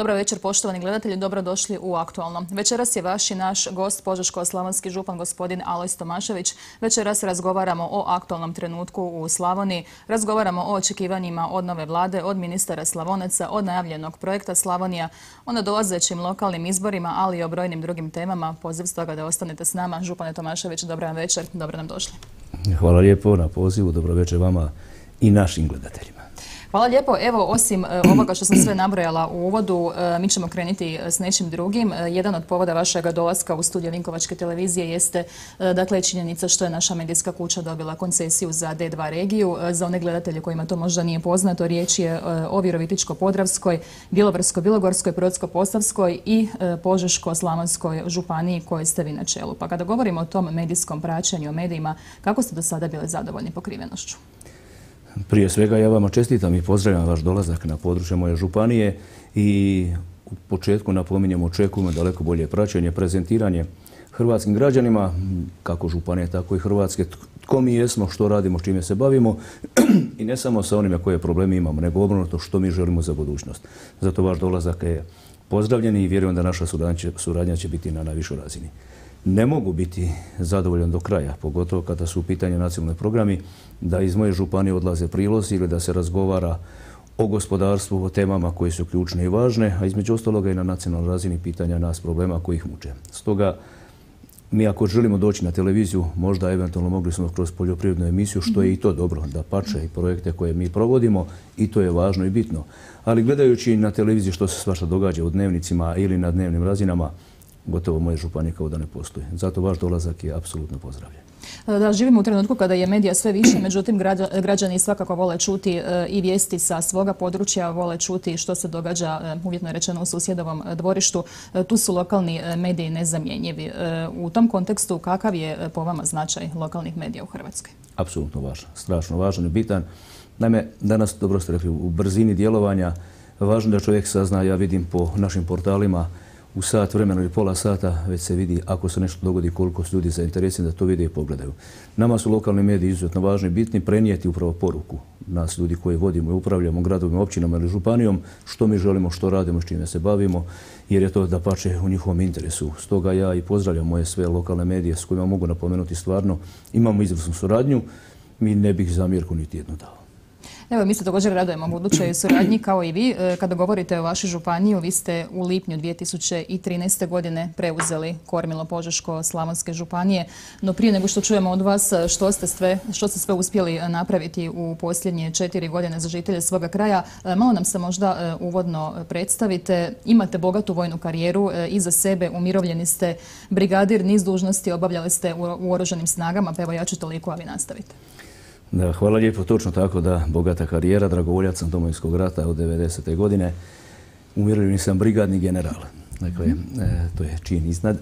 Dobro večer, poštovani gledatelji, dobrodošli u Aktualno. Večeras je vaš i naš gost, požeško-slavonski župan gospodin Alojz Tomašević. Večeras razgovaramo o aktualnom trenutku u Slavoniji, razgovaramo o očekivanjima od nove vlade, od ministara Slavonaca, od najavljenog projekta Slavonija, o nadolazećim lokalnim izborima, ali i o brojnim drugim temama. Poziv stoga da ostanete s nama. Župane Tomašević, dobro vam večer, dobro nam došli. Hvala lijepo na pozivu, dobro večer vama i našim gledateljima. Hvala lijepo. Evo, osim ovoga što sam sve nabrojala u uvodu, mi ćemo krenuti s nečim drugim. Jedan od povoda vašeg dolaska u studio Vinkovačke televizije jeste dakle činjenica što je naša medijska kuća dobila koncesiju za D2 regiju. Za one gledatelje kojima to možda nije poznato, riječ je o Virovitičko-podravskoj, Bjelovarsko-bilogorskoj, Brodsko-posavskoj i Požeško-slavonskoj županiji koje ste vi na čelu. Pa kada govorimo o tom medijskom praćenju, o medijima, kako ste do sada bili zadovoljni pokrivenošću? Prije svega ja vama čestitam i pozdravljam vaš dolazak na područje moje županije i u početku napominjem, očekujemo daleko bolje praćenje, prezentiranje hrvatskim građanima, kako županije, tako i Hrvatske, tko mi jesmo, što radimo, s čime se bavimo i ne samo sa onime koje probleme imamo, nego obrnuto što mi želimo za budućnost. Zato vaš dolazak je pozdravljen i vjerujem da naša suradnja će biti na najvišoj razini. Ne mogu biti zadovoljan do kraja, pogotovo kada su u pitanju nacionalni programi, da iz moje županije odlaze prilozi ili da se razgovara o gospodarstvu, o temama koje su ključne i važne, a između ostaloga i na nacionalnoj razini pitanja nas problema koji ih muče. Stoga, mi ako želimo doći na televiziju, možda eventualno mogli smo kroz poljoprivrednu emisiju, što je i to dobro, da pače i projekte koje mi provodimo, i to je važno i bitno. Ali gledajući na televiziji što se svašta događa u dnevnicima ili na dnevnim razinama, gotovo moje županije kao da ne postoji. Zato vaš dolazak je apsolutno pozdravljen. Da, živimo u trenutku kada je medija sve više, međutim građani svakako vole čuti i vijesti sa svoga područja, vole čuti što se događa, uvjetno rečeno, u susjedovom dvorištu. Tu su lokalni mediji nezamjenjivi. U tom kontekstu kakav je po vama značaj lokalnih medija u Hrvatskoj? Apsolutno važan, strašno važan i bitan. Naime, danas, dobro ste rekli, u brzini djelovanja važno da čovjek sazna, ja vidim po našim portalima, u sat vremena ili pola sata već se vidi ako se nešto dogodi, koliko su ljudi zainteresirani da to vide i pogledaju. Nama su lokalni mediji izuzetno važni i bitni, prenijeti upravo poruku nas ljudi koji vodimo i upravljamo gradovima, općinama ili županijom, što mi želimo, što radimo, s čime se bavimo, jer je to dapače u njihovom interesu. Stoga ja i pozdravljam moje sve lokalne medije s kojima mogu napomenuti stvarno. Imamo izvrsnu suradnju, mi ne bih zamjerku niti jednu dao. Evo, mi se također radujemo budućoj suradnji kao i vi. Kada govorite o vašoj županiji, vi ste u lipnju 2013. godine preuzeli kormilo Požeško-slavonske županije. No prije nego što čujemo od vas što ste sve uspjeli napraviti u posljednje 4 godine za žitelje svoga kraja, malo nam se možda uvodno predstavite. Imate bogatu vojnu karijeru iza sebe, umirovljeni ste brigadir, niz dužnosti obavljali ste u oružanim snagama, pa evo ja ću toliko, a vi nastavite. Da, hvala lijepo, točno tako, da, bogata karijera, dragovoljac sam Domovinskog rata od 90. godine. Umirovljeni sam brigadni general. Dakle, to je čin iznad.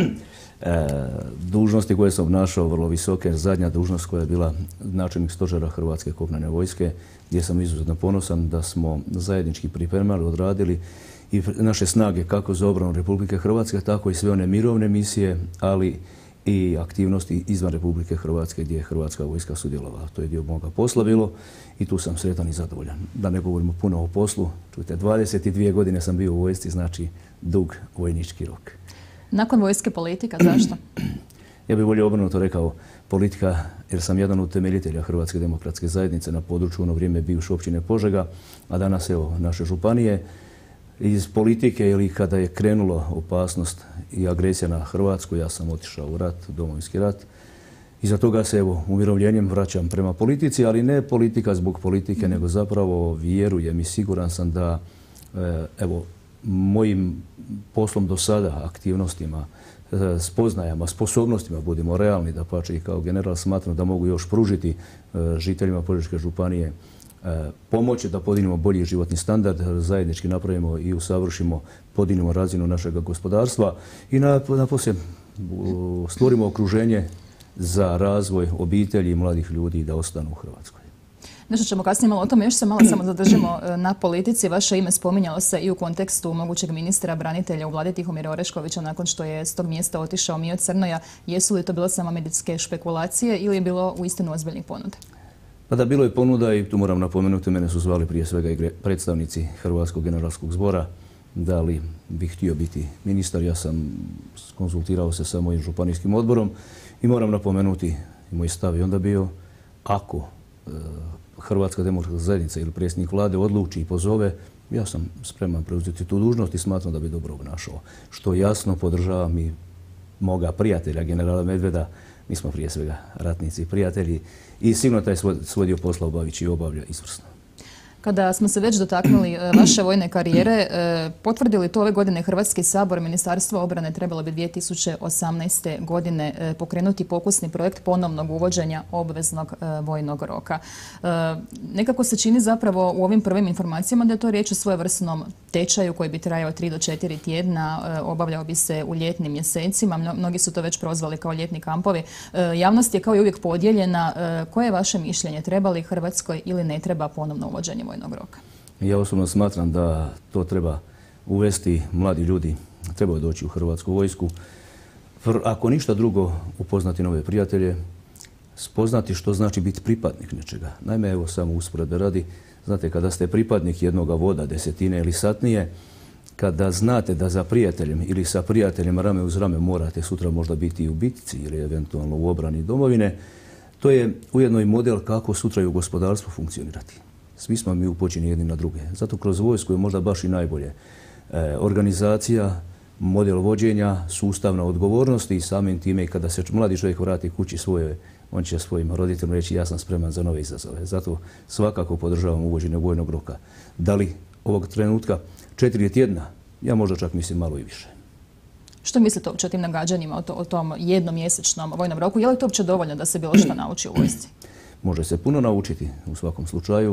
Dužnosti koje sam obnašao vrlo visoke, zadnja dužnost koja je bila načelnik stožera Hrvatske kopnene vojske, gdje sam izuzetno ponosan da smo zajednički pripremali, odradili i naše snage kako za obranu Republike Hrvatske, tako i sve one mirovne misije, ali i aktivnosti izvan Republike Hrvatske gdje je Hrvatska vojska sudjelovala. To je dio moga posla bilo i tu sam sretan i zadovoljan. Da ne govorimo puno o poslu, čujte, 22 godine sam bio u vojsci, znači dug vojnički rok. Nakon vojske politika, zašto? Ja bih bolje obrnuto rekao politika, jer sam jedan od temeljitelja Hrvatske demokratske zajednice na području ono vrijeme bivše općine Požega, a danas evo naše županije. Iz politike ili kada je krenula opasnost i agresija na Hrvatsku, ja sam otišao u rat, Domovinski rat. Iza toga se evo umirovljenjem vraćam prema politici, ali ne politika zbog politike, nego zapravo vjerujem i siguran sam da evo mojim poslom do sada, aktivnostima, spoznajama, sposobnostima, budimo realni, dapače i kao general smatram da mogu još pružiti žiteljima Požeške županije pomoći da podignemo bolji životni standard, zajednički napravimo i usavršimo, podignemo razinu našeg gospodarstva i naposlije stvorimo okruženje za razvoj obitelji i mladih ljudi da ostanu u Hrvatskoj. Nešto ćemo kasnije malo o tome, još se malo samo zadržimo na politici. Vaše ime spominjalo se i u kontekstu mogućeg ministra branitelja u vladi Tihomira Oreškovića nakon što je s tog mjesta otišao Mijo Crnoja. Jesu li to bilo samo medijske špekulacije ili je bilo uistinu ozbiljnih ponuda? Pa da, bilo je ponuda i tu moram napomenuti, mene su zvali prije svega i predstavnici Hrvatskog generalskog zbora da li bih htio biti ministar. Ja sam konzultirao se sa mojim županijskim odborom i moram napomenuti, moj stav je onda bio, ako Hrvatska demokratska zajednica ili predsjednik vlade odluči i pozove, ja sam spreman preuzeti tu dužnost i smatram da bi dobro obnašao. Što jasno podržavam i moga prijatelja, generala Medveda. Mi smo prije svega ratnici i prijatelji i sigurno taj svoj dio posla obavit će i obavlja izvrsno. Kada smo se već dotaknuli vaše vojne karijere, potvrdi li to ove godine Hrvatski sabor, Ministarstvo obrane trebalo bi 2018. godine pokrenuti pokusni projekt ponovnog uvođenja obveznog vojnog roka. Nekako se čini zapravo u ovim prvim informacijama da je to riječ o svojevrsnom tečaju koji bi trajao 3 do 4 tjedna, obavljao bi se u ljetnim mjesecima, mnogi su to već prozvali kao ljetni kampovi. Javnost je kao i uvijek podijeljena. Koje je vaše mišljenje? Treba li Hrvatskoj ili ne treba ponovno uvođenje vojnog roka? Ja osobno smatram da to treba uvesti. Mladi ljudi trebaju doći u Hrvatsku vojsku. Ako ništa drugo, upoznati nove prijatelje, spoznati što znači biti pripadnik nečega. Naime, evo samo usporedbe radi, znate, kada ste pripadnik jednoga voda, desetine ili satnije, kada znate da za prijateljem ili sa prijateljem rame uz rame morate sutra možda biti i u bitci ili eventualno u obrani domovine, to je ujedno i model kako sutra i u gospodarstvu funkcionirati. Svi smo mi upućeni jedni na druge. Zato kroz vojsku je možda baš i najbolje organizacija, model vođenja, sustavna odgovornost i samim time kada se mladi čovjek vrati kući svoje, on će svojim roditeljima reći ja sam spreman za nove izazove. Zato svakako podržavam uvođenje vojnog roka. Da li ovog trenutka 4 tjedna? Ja možda čak mislim malo i više. Što mislite uopće o tim nagađanjima, o tom jednomjesečnom vojnom roku? Je li to uopće dovoljno da se bilo što nauči u vojsci? Može se puno naučiti u svakom slučaju,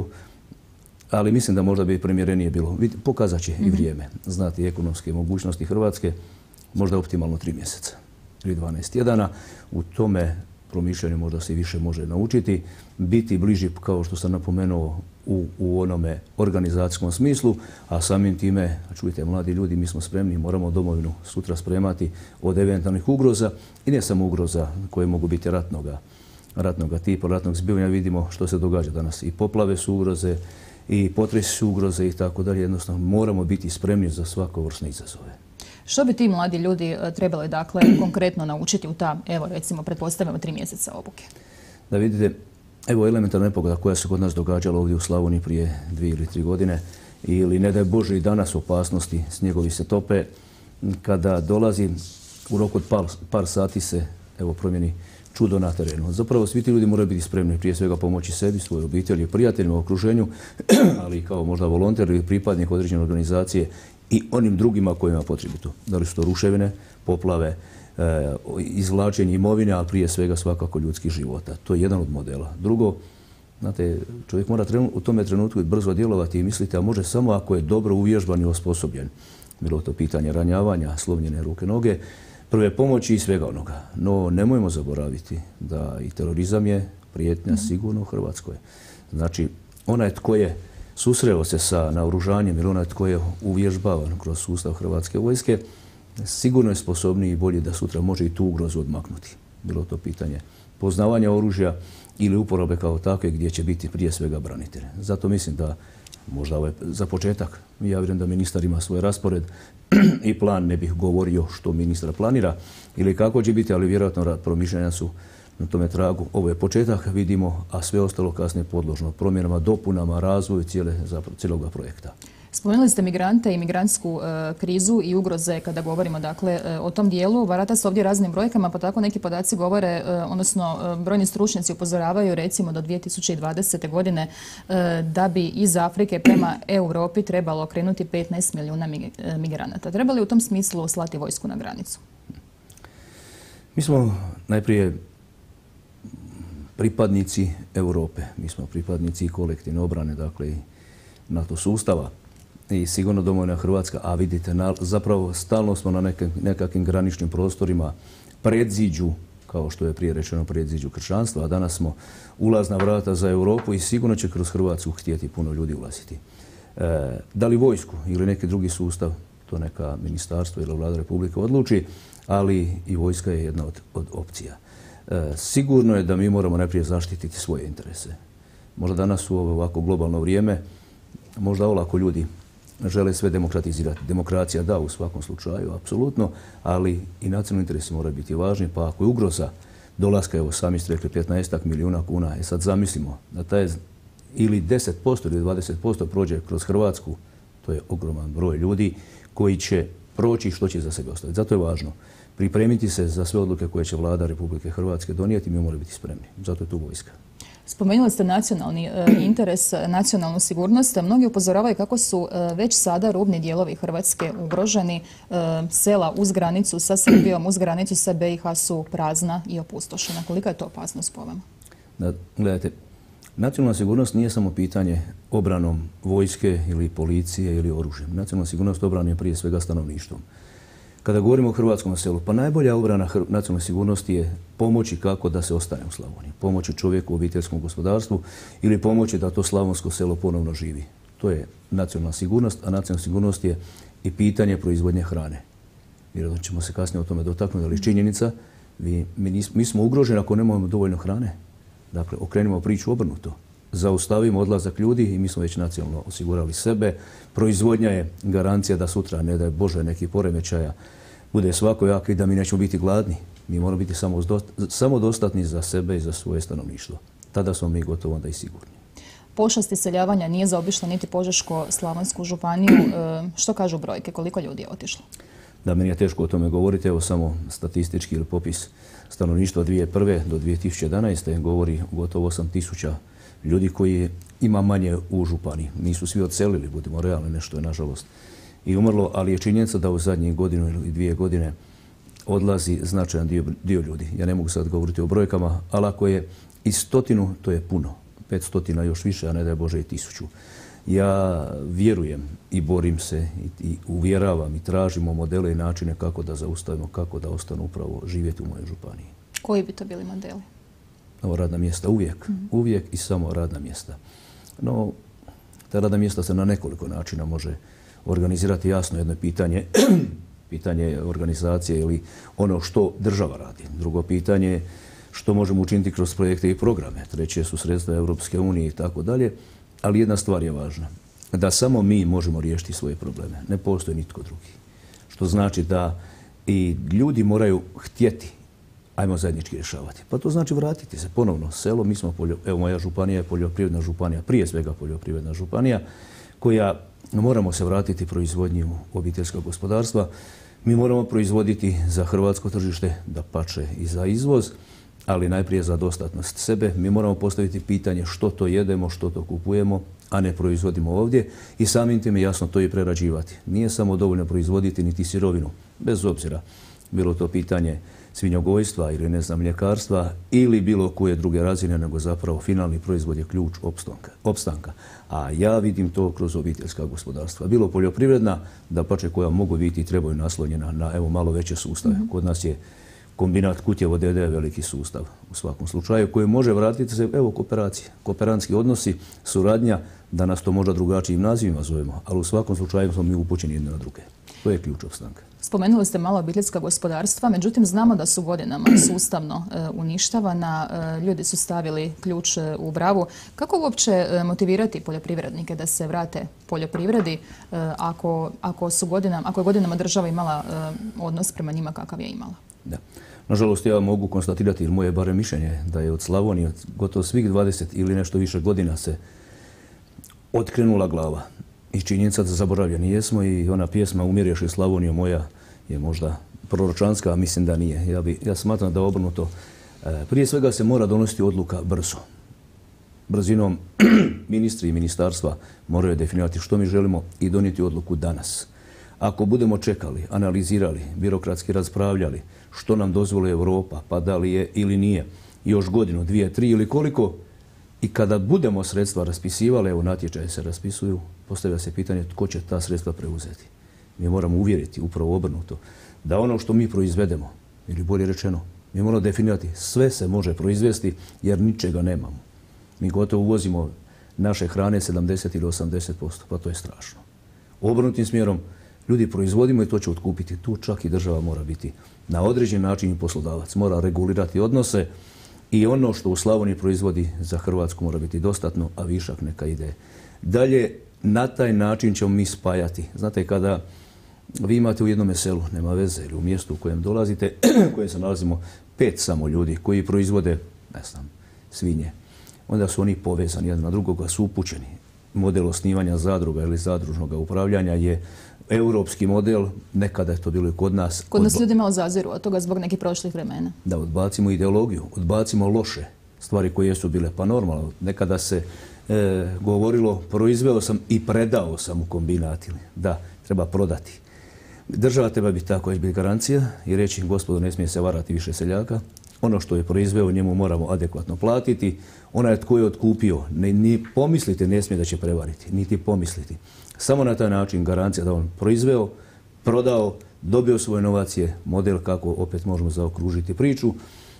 ali mislim da možda bi primjerenije bilo. Pokazat će i vrijeme. Znati ekonomske mogućnosti Hrvatske, možda optimalno 3 mjeseca ili 12 tjedana. U tome promišljanju možda se i više može naučiti. Biti bliži, kao što sam napomenuo, u onome organizacijskom smislu, a samim time, čujte, mladi ljudi, mi smo spremni, moramo domovinu sutra spremati od eventualnih ugroza i ne samo ugroza koje mogu biti ratnoga tipa, ratnog zbivanja. Vidimo što se događa danas. I poplave su ugroze, i potresi su ugroze i tako dalje. Jednostavno moramo biti spremni za svakovrsne izazove. Što bi ti mladi ljudi trebali, dakle, konkretno naučiti u ta, evo recimo, pretpostavljamo 3 mjeseca obuke? Da vidite, evo elementarna nepogoda koja se kod nas događala ovdje u Slavoniji prije 2 ili 3 godine ili ne daj Bože i danas opasnosti, snjegovi se tope, kada dolazi u roku od par sati se promijeni čudo na terenu. Zapravo svi ti ljudi moraju biti spremni prije svega pomoći sebi, svojoj obitelji, prijateljima u okruženju, ali kao možda volonter ili pripadnik određene organizacije i onim drugima kojima je potrebito. Da li su to ruševine, poplave, izvlačenje imovine, ali prije svega svakako ljudskih života. To je jedan od modela. Drugo, znate, čovjek mora u tome trenutku brzo djelovati i misliti, a može samo ako je dobro uvježban i osposobljen. Bilo to pitanje ranjavanja, slomljene ruke, noge, prve pomoći i svega onoga. No, nemojmo zaboraviti da i terorizam je prijetnja sigurno u Hrvatskoj. Znači, onaj tko je susreo se sa naoružanjem ili onaj tko je uvježbavan kroz sustav Hrvatske vojske, sigurno je sposobniji i bolji da sutra može i tu ugrozu odmaknuti. Bilo to pitanje poznavanja oružja ili uporabe kao takve gdje će biti prije svega branitelj. Zato mislim da možda za početak, ja vjerujem da ministar ima svoj raspored i plan, ne bih govorio što ministar planira ili kako će biti, ali vjerojatno promišljanja su na tome tragu. Ovo je početak, vidimo, a sve ostalo kasnije podložno promjenama, dopunama, razvoju cijelog projekta. Spomenuli ste migrante i migrantsku krizu i ugroze kada govorimo, dakle, o tom dijelu. Barata se ovdje raznim brojkama, pa tako neki podaci govore, odnosno brojni stručnjaci upozoravaju recimo do 2020. godine da bi iz Afrike prema Europi trebalo krenuti 15 milijuna migranata. Treba li u tom smislu slati vojsku na granicu? Mi smo najprije pripadnici Europe. Mi smo pripadnici kolektivne obrane, dakle i NATO sustava. I sigurno domovina Hrvatska, a vidite, zapravo stalno smo na nekakvim graničnim prostorima, predziđu, kao što je prije rečeno, predziđu kršćanstva, a danas smo ulazna vrata za Europu i sigurno će kroz Hrvatsku htjeti puno ljudi ulaziti. Da li vojsku ili neki drugi sustav, to neka ministarstvo ili vlada Republike odluči, ali i vojska je jedna od opcija. Sigurno je da mi moramo najprije zaštititi svoje interese. Možda danas u ovo ovako globalno vrijeme, možda olako ljudi žele sve demokratizirati. Demokracija da, u svakom slučaju, apsolutno, ali i nacionalni interesi moraju biti važni, pa ako je ugroza dolaska, evo sami ste rekli, 15 milijuna kuna, sad zamislimo da taj ili 10% ili 20% prođe kroz Hrvatsku, to je ogroman broj ljudi koji će proći i što će za sebe ostaviti. Zato je važno pripremiti se za sve odluke koje će vlada Republike Hrvatske donijeti, mi moramo biti spremni. Zato je tu vojska. Spomenuli ste nacionalni interes, nacionalnu sigurnost. Mnogi upozoravaju kako su već sada rubni dijelovi Hrvatske ugroženi. Sela uz granicu sa Srbijom, uz granicu sa BiH su prazna i opustošena. Kolika je to opasnost po vama? Gledajte, nacionalna sigurnost nije samo pitanje obranom vojske ili policije ili oružjem. Nacionalna sigurnost obrana je prije svega stanovništvom. Kada govorimo o hrvatskom selu, pa najbolja obrana nacionalne sigurnosti je pomoći kako da se ostane u Slavoniji. Pomoći čovjeku u obiteljskom gospodarstvu ili pomoći da to slavonsko selo ponovno živi. To je nacionalna sigurnost, a nacionalna sigurnost je i pitanje proizvodnje hrane. Vjerojatno ćemo se kasnije o tome dotaknuti, ali činjenica, mi smo ugroženi ako nemamo dovoljno hrane. Dakle, okrenimo priču obrnuto. Zaustavimo odlazak ljudi i mi smo već nacionalno osigurali sebe. Proizvodnja je garancija da sutra, ne daj Bože, neki poremećaja bude svakojak i da mi nećemo biti gladni. Mi moramo biti samodostatni za sebe i za svoje stanovništvo. Tada smo mi gotovo onda i sigurni. Pošast iseljavanja nije zaobišla niti Požeško-slavonsku županiju. Što kažu brojke? Koliko ljudi je otišlo? Da, meni je teško o tome govoriti. Evo samo statistički ili popis stanovništva 2001. do 2011. govori gotovo 8.000 ljudi koji ima manje u županiji. Nisu svi odselili, budimo realni, nešto je nažalost i umrlo, ali je činjenica da u zadnjih godinu ili 2 godine odlazi značajan dio ljudi. Ja ne mogu sad govoriti o brojkama, ali ako je i 100, to je puno. 500 još više, a ne daj Bože i 1000. Ja vjerujem i borim se i uvjeravam i tražimo modele i načine kako da zaustavimo, kako da ostanu upravo živjeti u mojoj županiji. Koji bi to bili modeli? Radna mjesta uvijek i samo radna mjesta. No, ta radna mjesta se na nekoliko načina može organizirati. Jasno, jedno je pitanje organizacije ili ono što država radi. Drugo pitanje je što možemo učiniti kroz projekte i programe. Treće su sredstva Europske unije i tako dalje. Ali jedna stvar je važna. Da samo mi možemo riješiti svoje probleme. Ne postoji nitko drugi. Što znači da i ljudi moraju htjeti ajmo zajednički rješavati. Pa to znači vratiti se ponovno. Selo, evo moja županija je poljoprivredna županija, prije svega poljoprivredna županija, koja moramo se vratiti proizvodnji u obiteljskog gospodarstva. Mi moramo proizvoditi za hrvatsko tržište, dapače i za izvoz, ali najprije za dostatnost sebe. Mi moramo postaviti pitanje što to jedemo, što to kupujemo, a ne proizvodimo ovdje i samim time jasno to i prerađivati. Nije samo dovoljno proizvoditi niti sirovinu, bez obzira bilo to pitanje svinjogojstva ili ne znam mljekarstva ili bilo koje druge razine, nego zapravo finalni proizvod je ključ opstanka. A ja vidim to kroz obiteljska gospodarstva. Bilo poljoprivredna, dapače koja mogu biti i trebaju naslonjena na evo malo veće sustave. Kod nas je kombinat Kutjevo d.d. veliki sustav u svakom slučaju koji može vratiti se, evo kooperacija, kooperantski odnosi, suradnja, danas to možda drugačijim nazivima zovemo, ali u svakom slučaju smo mi upućeni jedne na druge. To je ključ opstanka. Spomenuli ste malo obiteljska gospodarstva, međutim znamo da su godinama sustavno uništavana, ljudi su stavili ključ u bravu. Kako uopće motivirati poljoprivrednike da se vrate poljoprivredi ako je godinama država imala odnos prema njima kakav je imala? Da. Nažalost, ja mogu konstatirati, ili moje barem mišljenje, da je od Slavonije gotovo svih 20 ili nešto više godina se otkrenula glava. I činjenica da zaboravljeni jesmo i ona pjesma Umirješ li Slavonijo moja je možda proročanska, a mislim da nije. Ja smatram da obrnuto. Prije svega se mora donositi odluka brzo. Brzinom ministri i ministarstva moraju definirati što mi želimo i donijeti odluku danas. Ako budemo čekali, analizirali, birokratski raspravljali što nam dozvoli Europa, pa da li je ili nije, još godinu, 2, 3 ili koliko, i kada budemo sredstva raspisivali, evo natječaje se raspisuju, postavlja se pitanje tko će ta sredstva preuzeti. Mi moramo uvjeriti, upravo obrnuto, da ono što mi proizvedemo, ili bolje rečeno, mi moramo definirati sve se može proizvesti jer ničega nemamo. Mi gotovo uvozimo naše hrane 70 ili 80%, pa to je strašno. Obrnutim smjerom ljudi proizvodimo i to će otkupiti. Tu čak i država mora biti na određen način i poslodavac. Mora regulirati odnose i ono što u Slavoniji proizvodi za Hrvatsku mora biti dostatno, a višak neka ide dalje, na taj način ćemo mi spajati. Znate, kada vi imate u jednom selu, nema veze, ili u mjestu u kojem dolazite, u kojem se nalazimo 5 samo ljudi koji proizvode, ne znam, svinje, onda su oni povezani jedan na drugoga, su upućeni. Model osnivanja zadruga ili zadružnog upravljanja je europski model, nekada je to bilo i kod nas. Kod nas ljudi malo zaziru od toga zbog nekih prošlih vremena. Da, odbacimo ideologiju, odbacimo loše stvari koje su bile. Pa normalno, nekada se govorilo proizveo sam i predao sam u kombinat. Da, treba prodati. Država treba biti tako, biti garancija i reći gospodo ne smije se varati više seljaka. Ono što je proizveo njemu moramo adekvatno platiti. Onaj tko je otkupio, ni pomislite ne smije da će prevariti, niti pomisliti. Samo na taj način garancija da on proizveo, prodao, dobio svoje novacije, model kako opet možemo zaokružiti priču.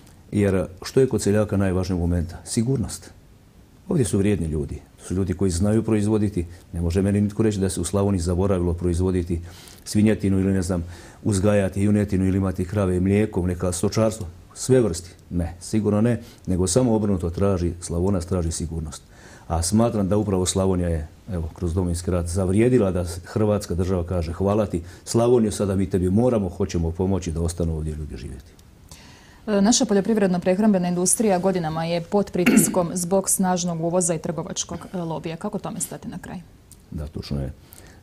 Jer što je kod seljaka najvažnijeg momenta? Sigurnost. Ovdje su vrijedni ljudi. To su ljudi koji znaju proizvoditi. Ne može meni nitko reći da se u Slavoniji zaboravilo proizvoditi svinjetinu ili ne znam, uzgajati junetinu ili imati krave i mlijekom, neka stočarstvo. Sve vrsti. Ne, sigurno ne, nego samo obrnuto traži, Slavonac traži sigurnost. A smatram da upravo Slavonija je, evo, kroz Domovinski rat zavrijedila da Hrvatska država kaže hvala ti, Slavoniju sada mi tebi moramo, hoćemo pomoći da ostanu ovdje ljudi živjeti. Naša poljoprivredno-prehrambena industrija godinama je pod pritiskom zbog snažnog uvoza i trgovačkog lobija. Kako tome stati na kraj? Da, točno je.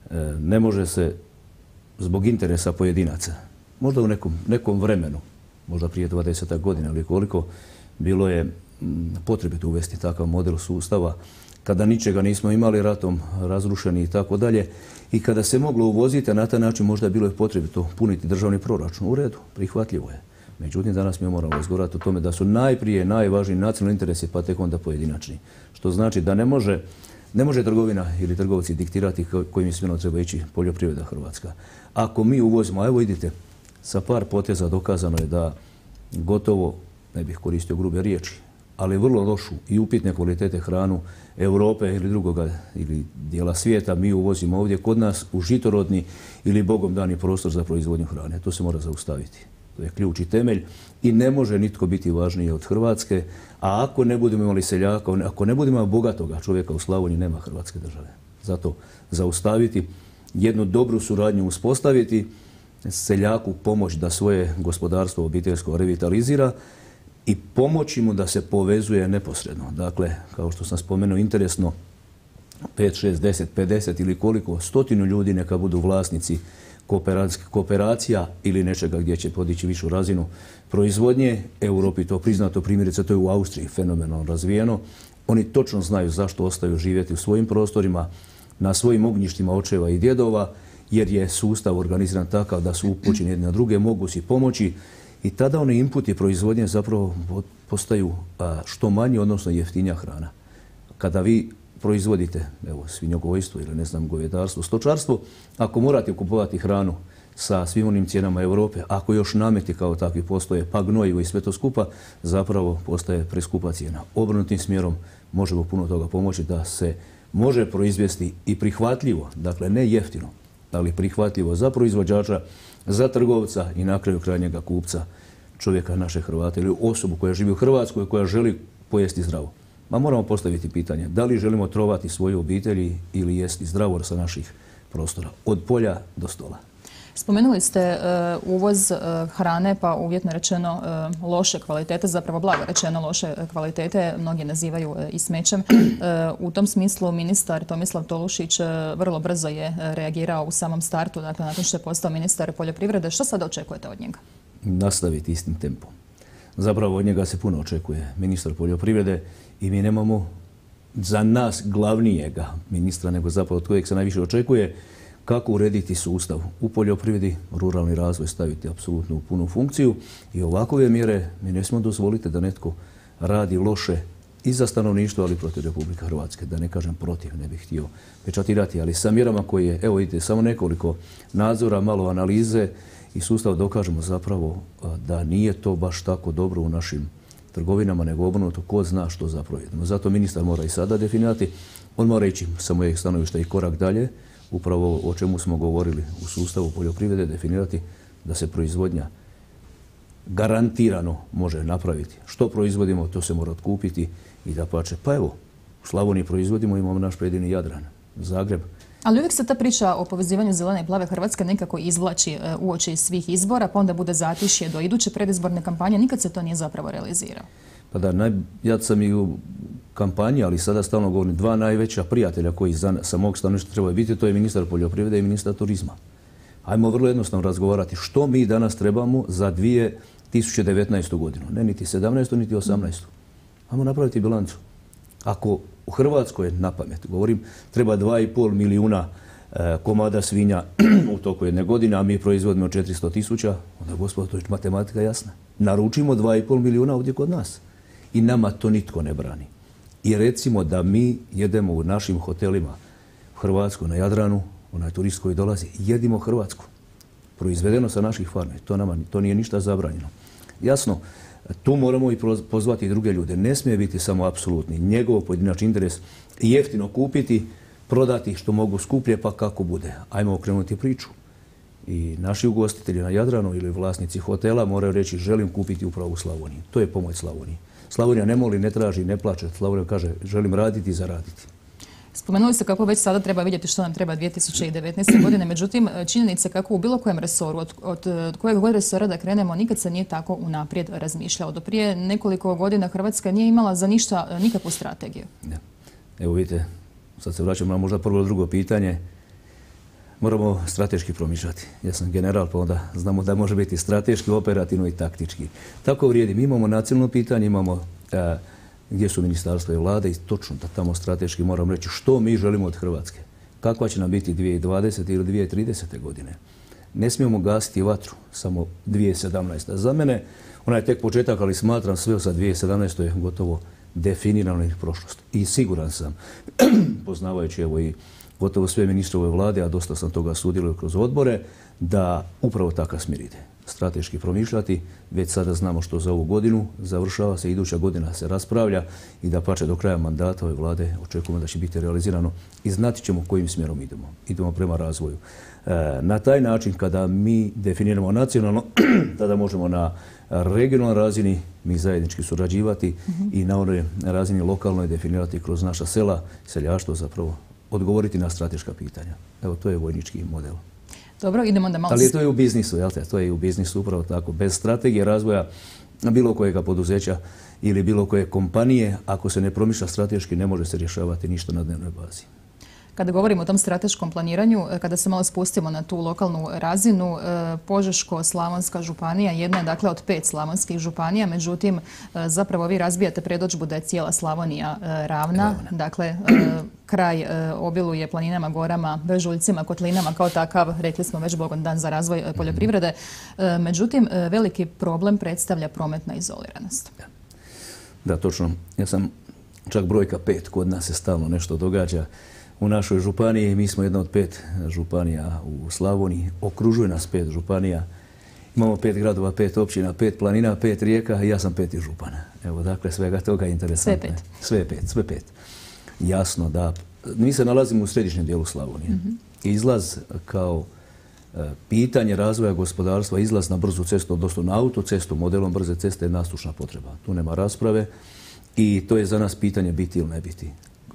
Ne može se zbog interesa pojedinaca, možda u nekom vremenu, možda prije 20 godina ili koliko, bilo je potrebito uvesti takav model sustava kada ničega nismo imali, ratom razrušeni i tako dalje, i kada se moglo uvoziti, a na taj način možda je bilo i potrebito puniti državni proračun. U redu, prihvatljivo je. Međutim, danas mi moramo razgovarati o tome da su najprije najvažniji nacionalni interesi, pa tek onda pojedinačni. Što znači da ne može trgovina ili trgovci diktirati kojim smjerom treba ići poljoprivreda hrvatska. Ako mi uvozimo, evo vidite, sa par poteza dokazano je da gotovo, ne bih koristio grube riječi, ali vrlo lošu i upitne kvalitete hranu Europe ili drugoga ili dijela svijeta mi uvozimo ovdje kod nas u žitorodni ili bogom dani prostor za proizvodnju hrane. To se mora zaustaviti. To je ključ i temelj i ne može nitko biti važniji od Hrvatske, a ako ne budemo imali seljaka, ako ne budemo imali bogatoga čovjeka u Slavoniji, nema Hrvatske države. Zato zaustaviti, jednu dobru suradnju uspostaviti, seljaku pomoć da svoje gospodarstvo obiteljsko revitalizira i pomoći mu da se povezuje neposredno. Dakle, kao što sam spomenuo, interesno 5, 6, 10, 50 ili koliko, 100 ljudi neka budu vlasnici kooperacija ili nečega gdje će podići višu razinu proizvodnje. Europi to priznato, primjerice to je u Austriji fenomenalno razvijeno. Oni točno znaju zašto ostaju živjeti u svojim prostorima, na svojim ognjištima očeva i djedova, jer je sustav organiziran takav da su upućeni jedni na druge, mogu si pomoći i tada oni inputi proizvodnje zapravo postaju što manji, odnosno jeftinija hrana. Kada vi proizvodite, evo, svinjogojstvo ili ne znam, govedarstvo, stočarstvo, ako morate kupovati hranu sa svim onim cijenama Europe, ako još nameti kao takvi postoje, pa gnojivo i sve to skupa, zapravo postaje preskupa cijena. Obrnutim smjerom možemo puno toga pomoći da se može proizvesti i prihvatljivo, dakle ne jeftino, ali prihvatljivo za proizvođača, za trgovca i na kraju krajnjega kupca, čovjeka naše Hrvata ili osobu koja živi u Hrvatskoj, koja želi pojesti zdravo. Ma moramo postaviti pitanje da li želimo trovati svoju obitelji ili jesti zdravo sa naših prostora, od polja do stola. Spomenuli ste uvoz hrane, pa uvjetno rečeno loše kvalitete, zapravo blago rečeno loše kvalitete, mnogi nazivaju i smećem. U tom smislu ministar Tomislav Tolušić vrlo brzo je reagirao u samom startu, dakle nakon što je postao ministar poljoprivrede. Što sada očekujete od njega? Nastaviti istim tempom. Zapravo od njega se puno očekuje, ministar poljoprivrede, i mi nemamo za nas glavnijega ministra, nego zapravo od kojeg se najviše očekuje, kako urediti sustav u poljoprivredi, ruralni razvoj staviti apsolutno u punu funkciju i ovakove mjere mi ne smijemo dozvoliti da netko radi loše i za stanovništvo, ali protiv Republike Hrvatske. Da ne kažem protiv, ne bih htio pečatirati, ali sa mjerama koje, evo vidite, samo nekoliko nadzora, malo analize i sustav dokažemo zapravo da nije to baš tako dobro u našim trgovinama, nego obrnuto, ko zna što zapravo jedemo. Zato ministar mora i sada definirati, on mora ići sa mojeg stanovišta i korak dalje, upravo o čemu smo govorili u sustavu poljoprivrede, definirati da se proizvodnja garantirano može napraviti. Što proizvodimo, to se mora otkupiti i da pače. Pa evo, u Slavoniji proizvodimo, imamo naš predivni Jadran. Zagreb. Ali uvijek se ta priča o povezivanju zelene i plave Hrvatske nekako izvlači uoči svih izbora, pa onda bude zatišje do iduće predizborne kampanje. Nikad se to nije zapravo realizirao. Pa da, ja sam i u kampanji, ali sada stalno govorim, dva najveća prijatelja koji sa mog stanovišta trebaju biti, to je ministar poljoprivrede i ministar turizma. Ajmo vrlo jednostavno razgovarati što mi danas trebamo za 2019. godinu. Ne niti 17. niti 18. Ajmo napraviti bilancu. Ako u Hrvatskoj, na pamet govorim, treba 2,5 milijuna komada svinja u toku jedne godine, a mi proizvodimo 400.000, onda gospodo, to je matematika jasna. Naručimo 2,5 milijuna ovdje kod nas. I nama to nitko ne brani. I recimo da mi jedemo u našim hotelima u Hrvatskoj, na Jadranu, onaj turist koji dolazi, jedimo Hrvatsku. Proizvedeno sa naših farmi. To nije ništa zabranjeno. Jasno, tu moramo i pozvati druge ljude. Ne smije biti samo apsolutni. Njegov pojedinačni interes jeftino kupiti, prodati što mogu skuplje, pa kako bude. Ajmo okrenuti priču. I naši ugostitelji na Jadranu ili vlasnici hotela moraju reći želim kupiti upravo u Slavoniji. To je pomoć Slavoniji. Slavonija ne moli, ne traži, ne plače. Slavonija kaže želim raditi i zaraditi. Spomenuli ste kako već sada treba vidjeti što nam treba 2019. godine, međutim činjenica kako u bilo kojem resoru, od kojeg god resora da krenemo, nikad se nije tako unaprijed razmišljalo. Do prije nekoliko godina Hrvatska nije imala za ništa nikakvu strategiju. Ja. Evo vidite, sad se vraćamo na možda prvo drugo pitanje. Moramo strateški promišljati. Ja sam general, pa onda znamo da može biti strateški, operativno i taktički. Tako vrijedi. Mi imamo nacionalno pitanje, imamo gdje su ministarstva i vlade i točno da tamo strateški moramo reći što mi želimo od Hrvatske. Kakva će nam biti 2020. ili 2030. godine. Ne smijemo gasiti vatru, samo 2017. Za mene, ona je tek početak, ali smatram sve za 2017. je gotovo definirano i prošlost. I siguran sam, poznavajući evo i gotovo sve ministrove vlade, a dosta sam toga sudjelovao kroz odbore, da upravo takav smjer ide. Strateški promišljati, već sada znamo što za ovu godinu, završava se, iduća godina se raspravlja i da pače do kraja mandata ove vlade očekujemo da će biti realizirano i znati ćemo kojim smjerom idemo. Idemo prema razvoju. Na taj način kada mi definiramo nacionalno, tada možemo na regionalnoj razini mi zajednički surađivati i na onoj razini lokalnoj definirati kroz naša sela, seljaštvo zapravo odgovoriti na strateška pitanja. Evo, to je vojnički model. Dobro, idemo da malo... Ali to je u biznisu, jel te? To je i u biznisu upravo tako. Bez strategije razvoja bilo kojega poduzeća ili bilo koje kompanije, ako se ne promišlja strateški, ne može se rješavati ništa na dnevnoj bazi. Kada govorimo o tom strateškom planiranju, kada se malo spustimo na tu lokalnu razinu, Požeško-slavonska županija jedna je dakle od 5 slavonskih županija, međutim zapravo vi razbijate predodžbu da je cijela Slavonija ravna. Dakle, kraj obiluje planinama, gorama, brežuljcima, kotlinama kao takav, rekli smo već Bogom dan za razvoj poljoprivrede. Međutim, veliki problem predstavlja prometna izoliranost. Da, točno. Ja sam čak brojka 5, kod nas se stalno nešto događa. U našoj županiji, mi smo jedna od 5 županija u Slavoniji, okružuje nas 5 županija. Imamo 5 gradova, 5 općina, 5 planina, 5 rijeka i ja sam 5. župan. Evo, dakle, svega toga je interesantno. Sve 5. Jasno da mi se nalazimo u središnjem dijelu Slavonije. Izlaz kao pitanje razvoja gospodarstva, izlaz na brzu cestu, odnosno na autocestu, modelom brze ceste je nasušna potreba. Tu nema rasprave i to je za nas pitanje biti ili ne biti.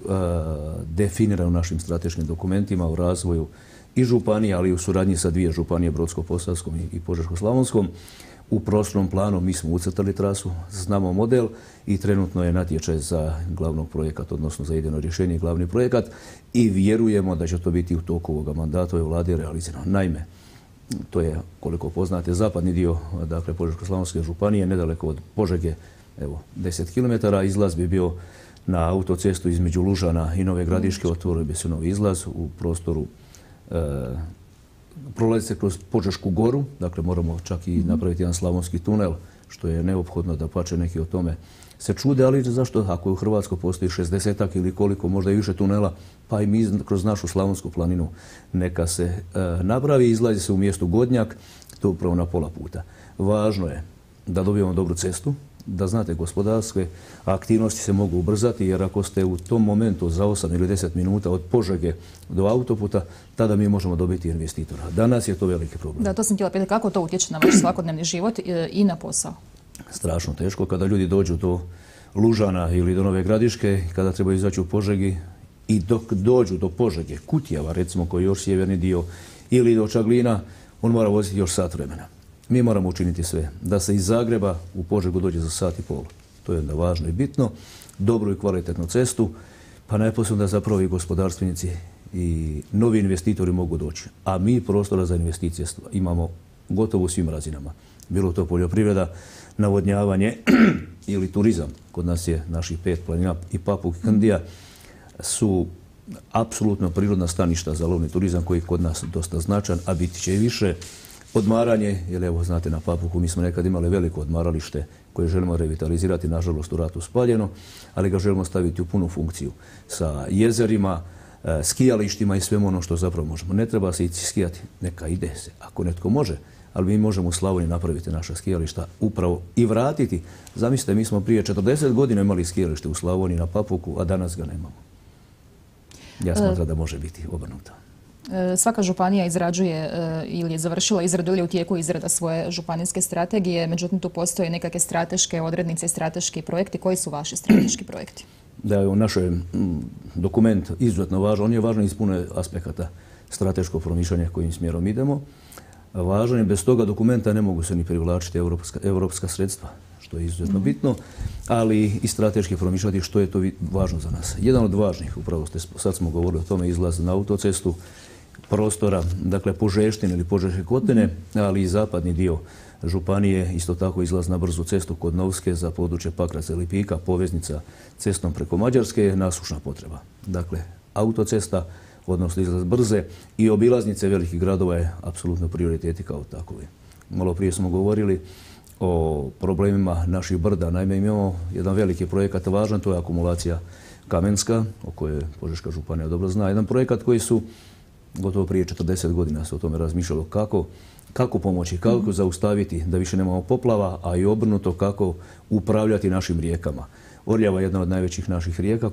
Definirano u našim strateškim dokumentima u razvoju i županija, ali i u suradnji sa 2 županije, Brodsko-posavskom i Požeško-slavonskom. U prostornom planu mi smo ucrtali trasu, znamo model i trenutno je natječaj za glavnog projekata, odnosno za idejno rješenje i glavni projekat i vjerujemo da će to biti u toku ovoga mandata ove vlade realizirano. Naime, to je, koliko poznate, zapadni dio, dakle, Požeško-slavonske županije, nedaleko od Požege, evo, 10 km, izlaz bi bio na autocestu između Lužana i Nove Gradiške, otvorio bi se novi izlaz u prostoru. Prolazi se kroz Požešku goru, dakle moramo čak i napraviti jedan slavonski tunel, što je neophodno da pače neki o tome se čude, ali zašto ako u Hrvatskoj postoji 60-ak ili koliko, možda i više tunela, pa i mi kroz našu slavonsku planinu neka se napravi, izlazi se u mjestu Godnjak, to upravo na pola puta. Važno je da dobijemo dobru cestu, da znate gospodarske aktivnosti se mogu ubrzati, jer ako ste u tom momentu za 8 ili 10 minuta od Požege do autoputa, tada mi možemo dobiti investitora. Danas je to veliki problem. Da, to sam htjela pitati. Kako to utječe na vaš svakodnevni život i na posao? Strašno teško. Kada ljudi dođu do Lužana ili do Nove Gradiške, kada trebaju izaći u Požegi i dok dođu do Požege, Kutjeva, recimo koji je još sjeverni dio, ili do Čaglina, on mora voziti još sat vremena. Mi moramo učiniti sve da se iz Zagreba u Požegu dođe za sat i pol. To je onda važno i bitno. Dobru i kvalitetnu cestu, pa najposebno da zapravo i gospodarstvenici i novi investitori mogu doći. A mi prostora za investicije imamo gotovo u svim razinama. Bilo to poljoprivreda, navodnjavanje ili turizam. Kod nas je naših 5 planina i Papuk i Krndija su apsolutno prirodna staništa za lovni turizam koji je kod nas dosta značan, a biti će i više. Odmaranje, jer evo znate na Papuku mi smo nekad imali veliko odmaralište koje želimo revitalizirati, nažalost u ratu spaljeno, ali ga želimo staviti u punu funkciju sa jezerima, skijalištima i svemu ono što zapravo možemo. Ne treba se ići skijati, neka ide se, ako netko može, ali mi možemo u Slavoniji napraviti naša skijališta upravo i vratiti. Zamislite, mi smo prije 40 godina imali skijalište u Slavoniji na Papuku, a danas ga nemamo. Ja smatram da može biti obrnuto. Svaka županija izrađuje ili je završila izradu ili u tijeku izrada svoje županijske strategije, međutim tu postoje nekakve strateške odrednice, strateški projekti. Koji su vaši strateški projekti? Da je naš dokument izuzetno važan. On je važan iz puno aspekata strateškog promišljanja kojim smjerom idemo. Važan je, bez toga dokumenta ne mogu se ni privlačiti evropska sredstva, što je izuzetno bitno, ali i strateški promišljati što je to važno za nas. Jedan od važnih, upravo sad smo govorili o tome, izlaz na autocestu, prostora, dakle Požeštine ili Požeške Kotline, ali i zapadni dio županije, isto tako izlaz na brzu cestu kod Novske za područje Pakraca i Lipika, poveznica cestom preko Mađarske je nasušna potreba. Dakle, autocesta, odnosno izlaz brze i obilaznice velikih gradova je apsolutno prioriteti kao takovi. Malo prije smo govorili o problemima naših brda. Naime, imamo jedan veliki projekat važan, to je akumulacija Kamenska, o kojoj Požeška županija dobro zna. Jedan projekat koji su gotovo prije 40 godina se o tome razmišljalo kako pomoći, kako zaustaviti da više nemamo poplava, a i obrnuto kako upravljati našim rijekama. Orljava je jedna od najvećih naših rijeka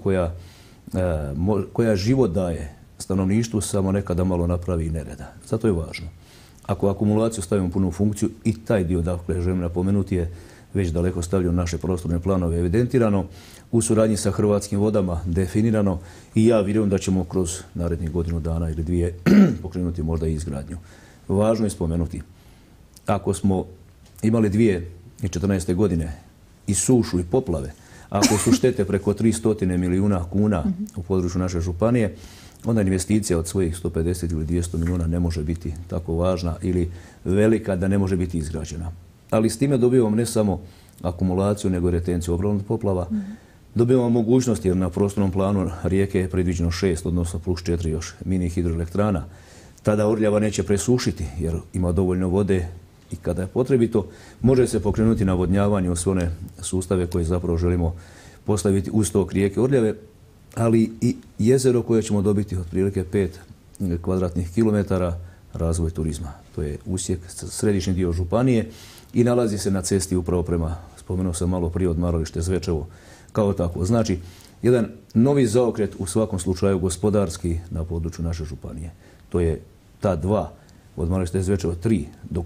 koja život daje stanovništvu, samo nekada malo napravi i nereda. Zato je važno. Ako akumulaciju stavimo u punu funkciju, i taj dio, dakle, želim napomenuti, je već daleko stavljeno naše prostorne planove evidentirano, u suradnji sa Hrvatskim vodama definirano i ja vjerujem da ćemo kroz narednih godinu dana ili dvije pokrenuti možda i izgradnju. Važno je spomenuti, ako smo imali 2014. godine i sušu i poplave, ako su štete preko 300 milijuna kuna u području naše županije, onda investicija od svojih 150 ili 200 milijuna ne može biti tako važna ili velika da ne može biti izgrađena. Ali s time dobivamo ne samo akumulaciju, nego i retenciju obranu od poplava. Dobivamo mogućnost, jer na prostornom planu rijeke je predviđeno 6, odnosno plus 4 još mini hidroelektrana. Tada Orljava neće presušiti, jer ima dovoljno vode i kada je potrebito, može se pokrenuti navodnjavanje u sve one sustave koje zapravo želimo postaviti uz tok rijeke Orljave, ali i jezero koje ćemo dobiti otprilike 5 kvadratnih kilometara razvoj turizma. To je usjek, središnji dio županije i nalazi se na cesti upravo prema, spomenuo sam malo prije, odmaralište Zvečevo kao tako. Znači, jedan novi zaokret u svakom slučaju gospodarski na području naše županije. To je ta 2, odmaralište Zvečevo 3,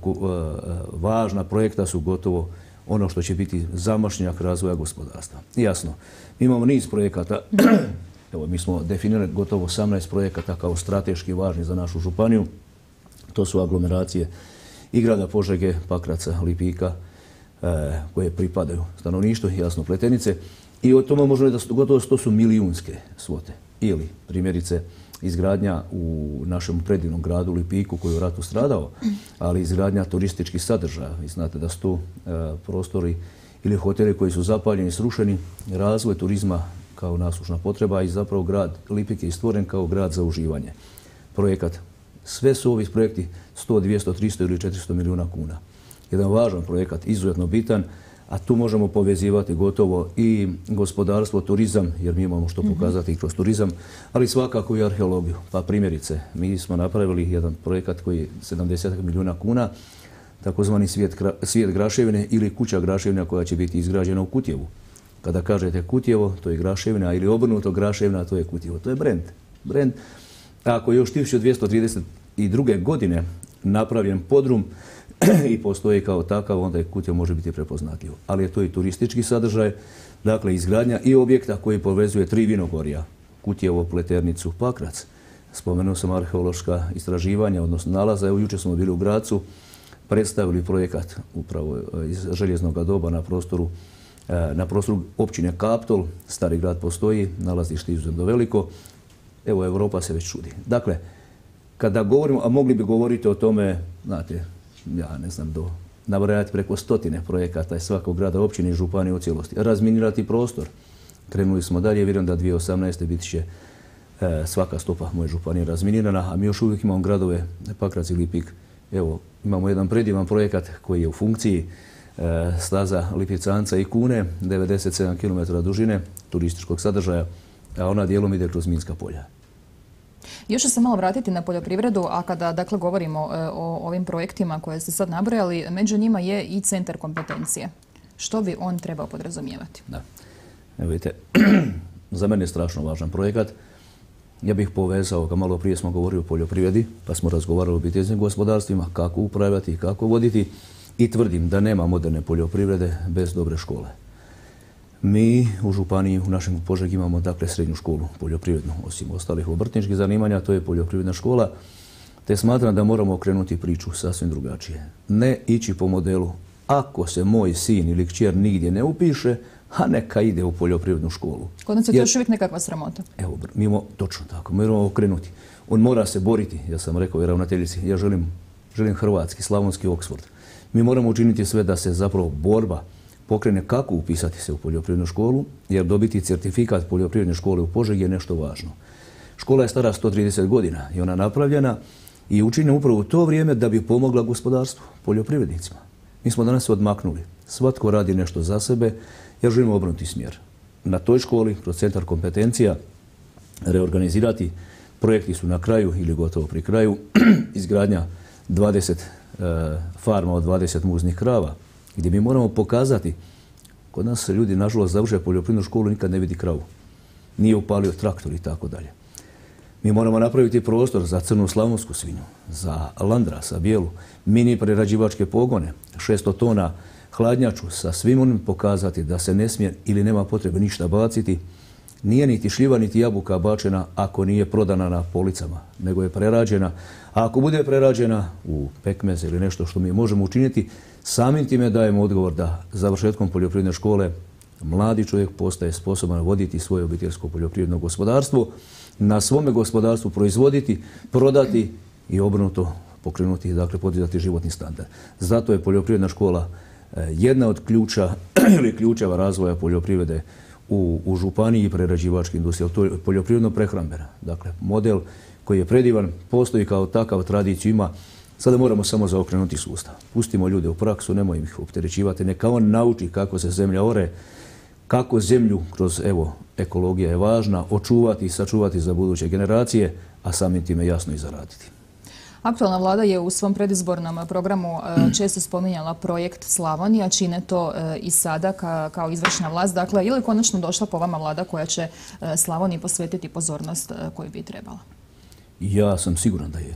važna projekta su gotovo ono što će biti zamašnjak razvoja gospodarstva. Jasno, mi imamo niz projekata. Evo, mi smo definirali gotovo 18 projekata kao strateški važni za našu županiju. To su aglomeracije i grada Požege, Pakraca, Lipika, koje pripadaju stanovništvu, jasno Pletenice. I o tome možemo reći da gotovo to su milijunske svote. Ili, primjerice, izgradnja u našem predivnom gradu Lipiku koji je u ratu stradao, ali izgradnja turističkih sadržaja. Vi znate da su tu prostori ili hoteli koji su zapaljeni i srušeni, razvoj turizma kao nasušna potreba i zapravo grad Lipik je stvoren kao grad za uživanje. Projekat. Sve su ovi projekti 100, 200, 300 ili 400 milijuna kuna. Jedan važan projekat, izuzetno bitan, a tu možemo povezivati gotovo i gospodarstvo, turizam, jer mi imamo što pokazati i kroz turizam, ali svakako i arheologiju. Pa primjerice, mi smo napravili jedan projekat koji je 70 milijuna kuna, takozvani svijet Graševine ili kuća Graševina koja će biti izgrađena u Kutjevu. Kada kažete Kutjevo, to je Graševina, ili obrnuto Graševina, to je Kutjevo. To je brend. Ako je još 1232. godine napravljen podrum i postoji kao takav, onda je Kutjevo može biti prepoznatljivo. Ali je to i turistički sadržaj, dakle izgradnja i objekta koji povezuje 3 vinogorja. Kutjevo, Pleternicu, Pakrac. Spomenuo sam arheološka istraživanja, odnosno nalaza. Evo, jučer smo bili u Gracu, predstavili projekat upravo iz željeznog doba na prostoru općine Kaptol. Stari grad postoji, nalazište izuzetno veliko. Evo, Europa se već čudi. Dakle, kada govorimo, a mogli bi govoriti o tome, znate, ja ne znam, nabrajati preko 100 projekata iz svakog grada, općine i županije u cijelosti. Razminirati prostor. Krenuli smo dalje, vjerujem da 2018. biti će svaka stopa moje županije razminirana, a mi još uvijek imamo gradove Pakrac i Lipik. Evo, imamo jedan predivan projekat koji je u funkciji, staza Lipicanca i Kune, 97 km dužine turističkog sadržaja, a ona dijelom ide kroz minska polja. Još ću se malo vratiti na poljoprivredu, a kada dakle govorimo o ovim projektima koje ste sad nabrojali, među njima je i centar kompetencije. Što bi on trebao podrazumijevati? Da. Evo vidite, za mene je strašno važan projekat. Ja bih povezao, kao malo prije smo govorili o poljoprivredi, pa smo razgovarali o obiteljskim gospodarstvima, kako upravljati i kako voditi, i tvrdim da nema moderne poljoprivrede bez dobre škole. Mi u županiji, u našem Požegi imamo dakle srednju školu poljoprivrednu, osim ostalih obrtničkih zanimanja, to je poljoprivredna škola, te smatram da moramo okrenuti priču sasvim drugačije. Ne ići po modelu, ako se moj sin ili kćer nigdje ne upiše, a neka ide u poljoprivrednu školu. Kod nas je to još uvijek nekakva sramota. Evo, mi imamo, točno tako, moramo okrenuti. On mora se boriti, ja sam rekao i ravnateljici, ja želim hrvatski, slavonski Oxford. Mi moramo učiniti sve da se zapravo borba pokrene kako upisati se u poljoprivrednu školu, jer dobiti certifikat poljoprivredne škole u Požegi je nešto važno. Škola je stara 130 godina i ona napravljena i učinjena upravo u to vrijeme da bi pomogla gospodarstvu, poljoprivrednicima. Mi smo danas se odmaknuli. Svatko radi nešto za sebe, jer želimo obrnuti smjer. Na toj školi, kroz centar kompetencija, reorganizirati, projekti su na kraju ili gotovo pri kraju, izgradnja 20 farma od 20 muznih krava, gdje mi moramo pokazati, kod nas se ljudi, nažalost, završe poljoprivrednu školu, nikad ne vidi kravu. Nije upalio traktor i tako dalje. Mi moramo napraviti prostor za crnu slavonsku svinju, za landrasa, bijelu, mini prerađivačke pogone, 600 tona hladnjaču, sa svim onim pokazati da se ne smije ili nema potrebe ništa baciti. Nije niti šljiva, niti jabuka bačena ako nije prodana na policama, nego je prerađena. A ako bude prerađena u pekmez ili nešto što mi možemo učiniti, samim time dajemo odgovor da završetkom poljoprivredne škole mladi čovjek postaje sposoban voditi svoje obiteljsko poljoprivredno gospodarstvo, na svome gospodarstvu proizvoditi, prodati i obrnuto pokrenuti, dakle podizati životni standard. Zato je poljoprivredna škola jedna od ključa ili ključeva razvoja poljoprivrede u županiji i prerađivačke industrije. To je poljoprivredno-prehrambena. Dakle, model koji je predivan, postoji kao takav, tradiciju ima. Sada moramo samo zaokrenuti sustav. Pustimo ljude u praksu, nemojmo ih opterećivati. Neka on nauči kako se zemlja ore, kako zemlju kroz, evo, ekologija je važna, očuvati i sačuvati za buduće generacije, a samim time jasno i zaraditi. Aktualna vlada je u svom predizbornom programu često spominjala projekt Slavonija, čine to i sada kao izvršna vlast. Dakle, je li konačno došla po vama vlada koja će Slavoniji posvetiti pozornost koju bi trebala? Ja sam siguran da je.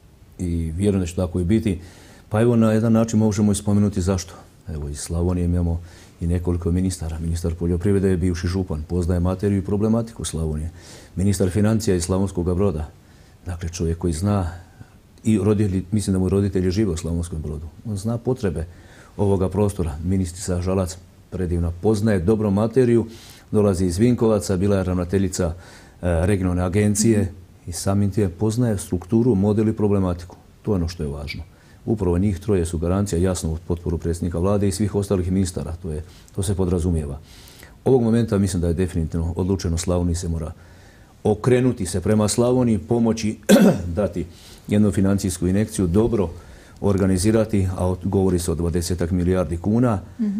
I vjerujem da će tako i biti. Pa evo, na jedan način možemo i spomenuti zašto. Evo, iz Slavonije imamo i nekoliko ministara. Ministar poljoprivrede je bivši župan, poznaje materiju i problematiku Slavonije. Ministar financija iz Slavonskog Broda. Dakle, čovjek koji zna, i mislim da mu roditelji žive u Slavonskom Brodu. On zna potrebe ovoga prostora. Ministrica Žalac predivna poznaje dobro materiju, dolazi iz Vinkovaca, bila je ravnateljica regionalne agencije i samim time poznaje strukturu, model i problematiku. To je ono što je važno. Upravo njih troje su garancija, jasno, u potporu predsjednika vlade i svih ostalih ministara. To se podrazumijeva. Ovog momenta mislim da je definitivno odlučeno, Slavoniji se mora okrenuti se prema Slavoniji, pomoći dati jednu financijsku injekciju, dobro organizirati, a govori se o 20 milijardi kuna,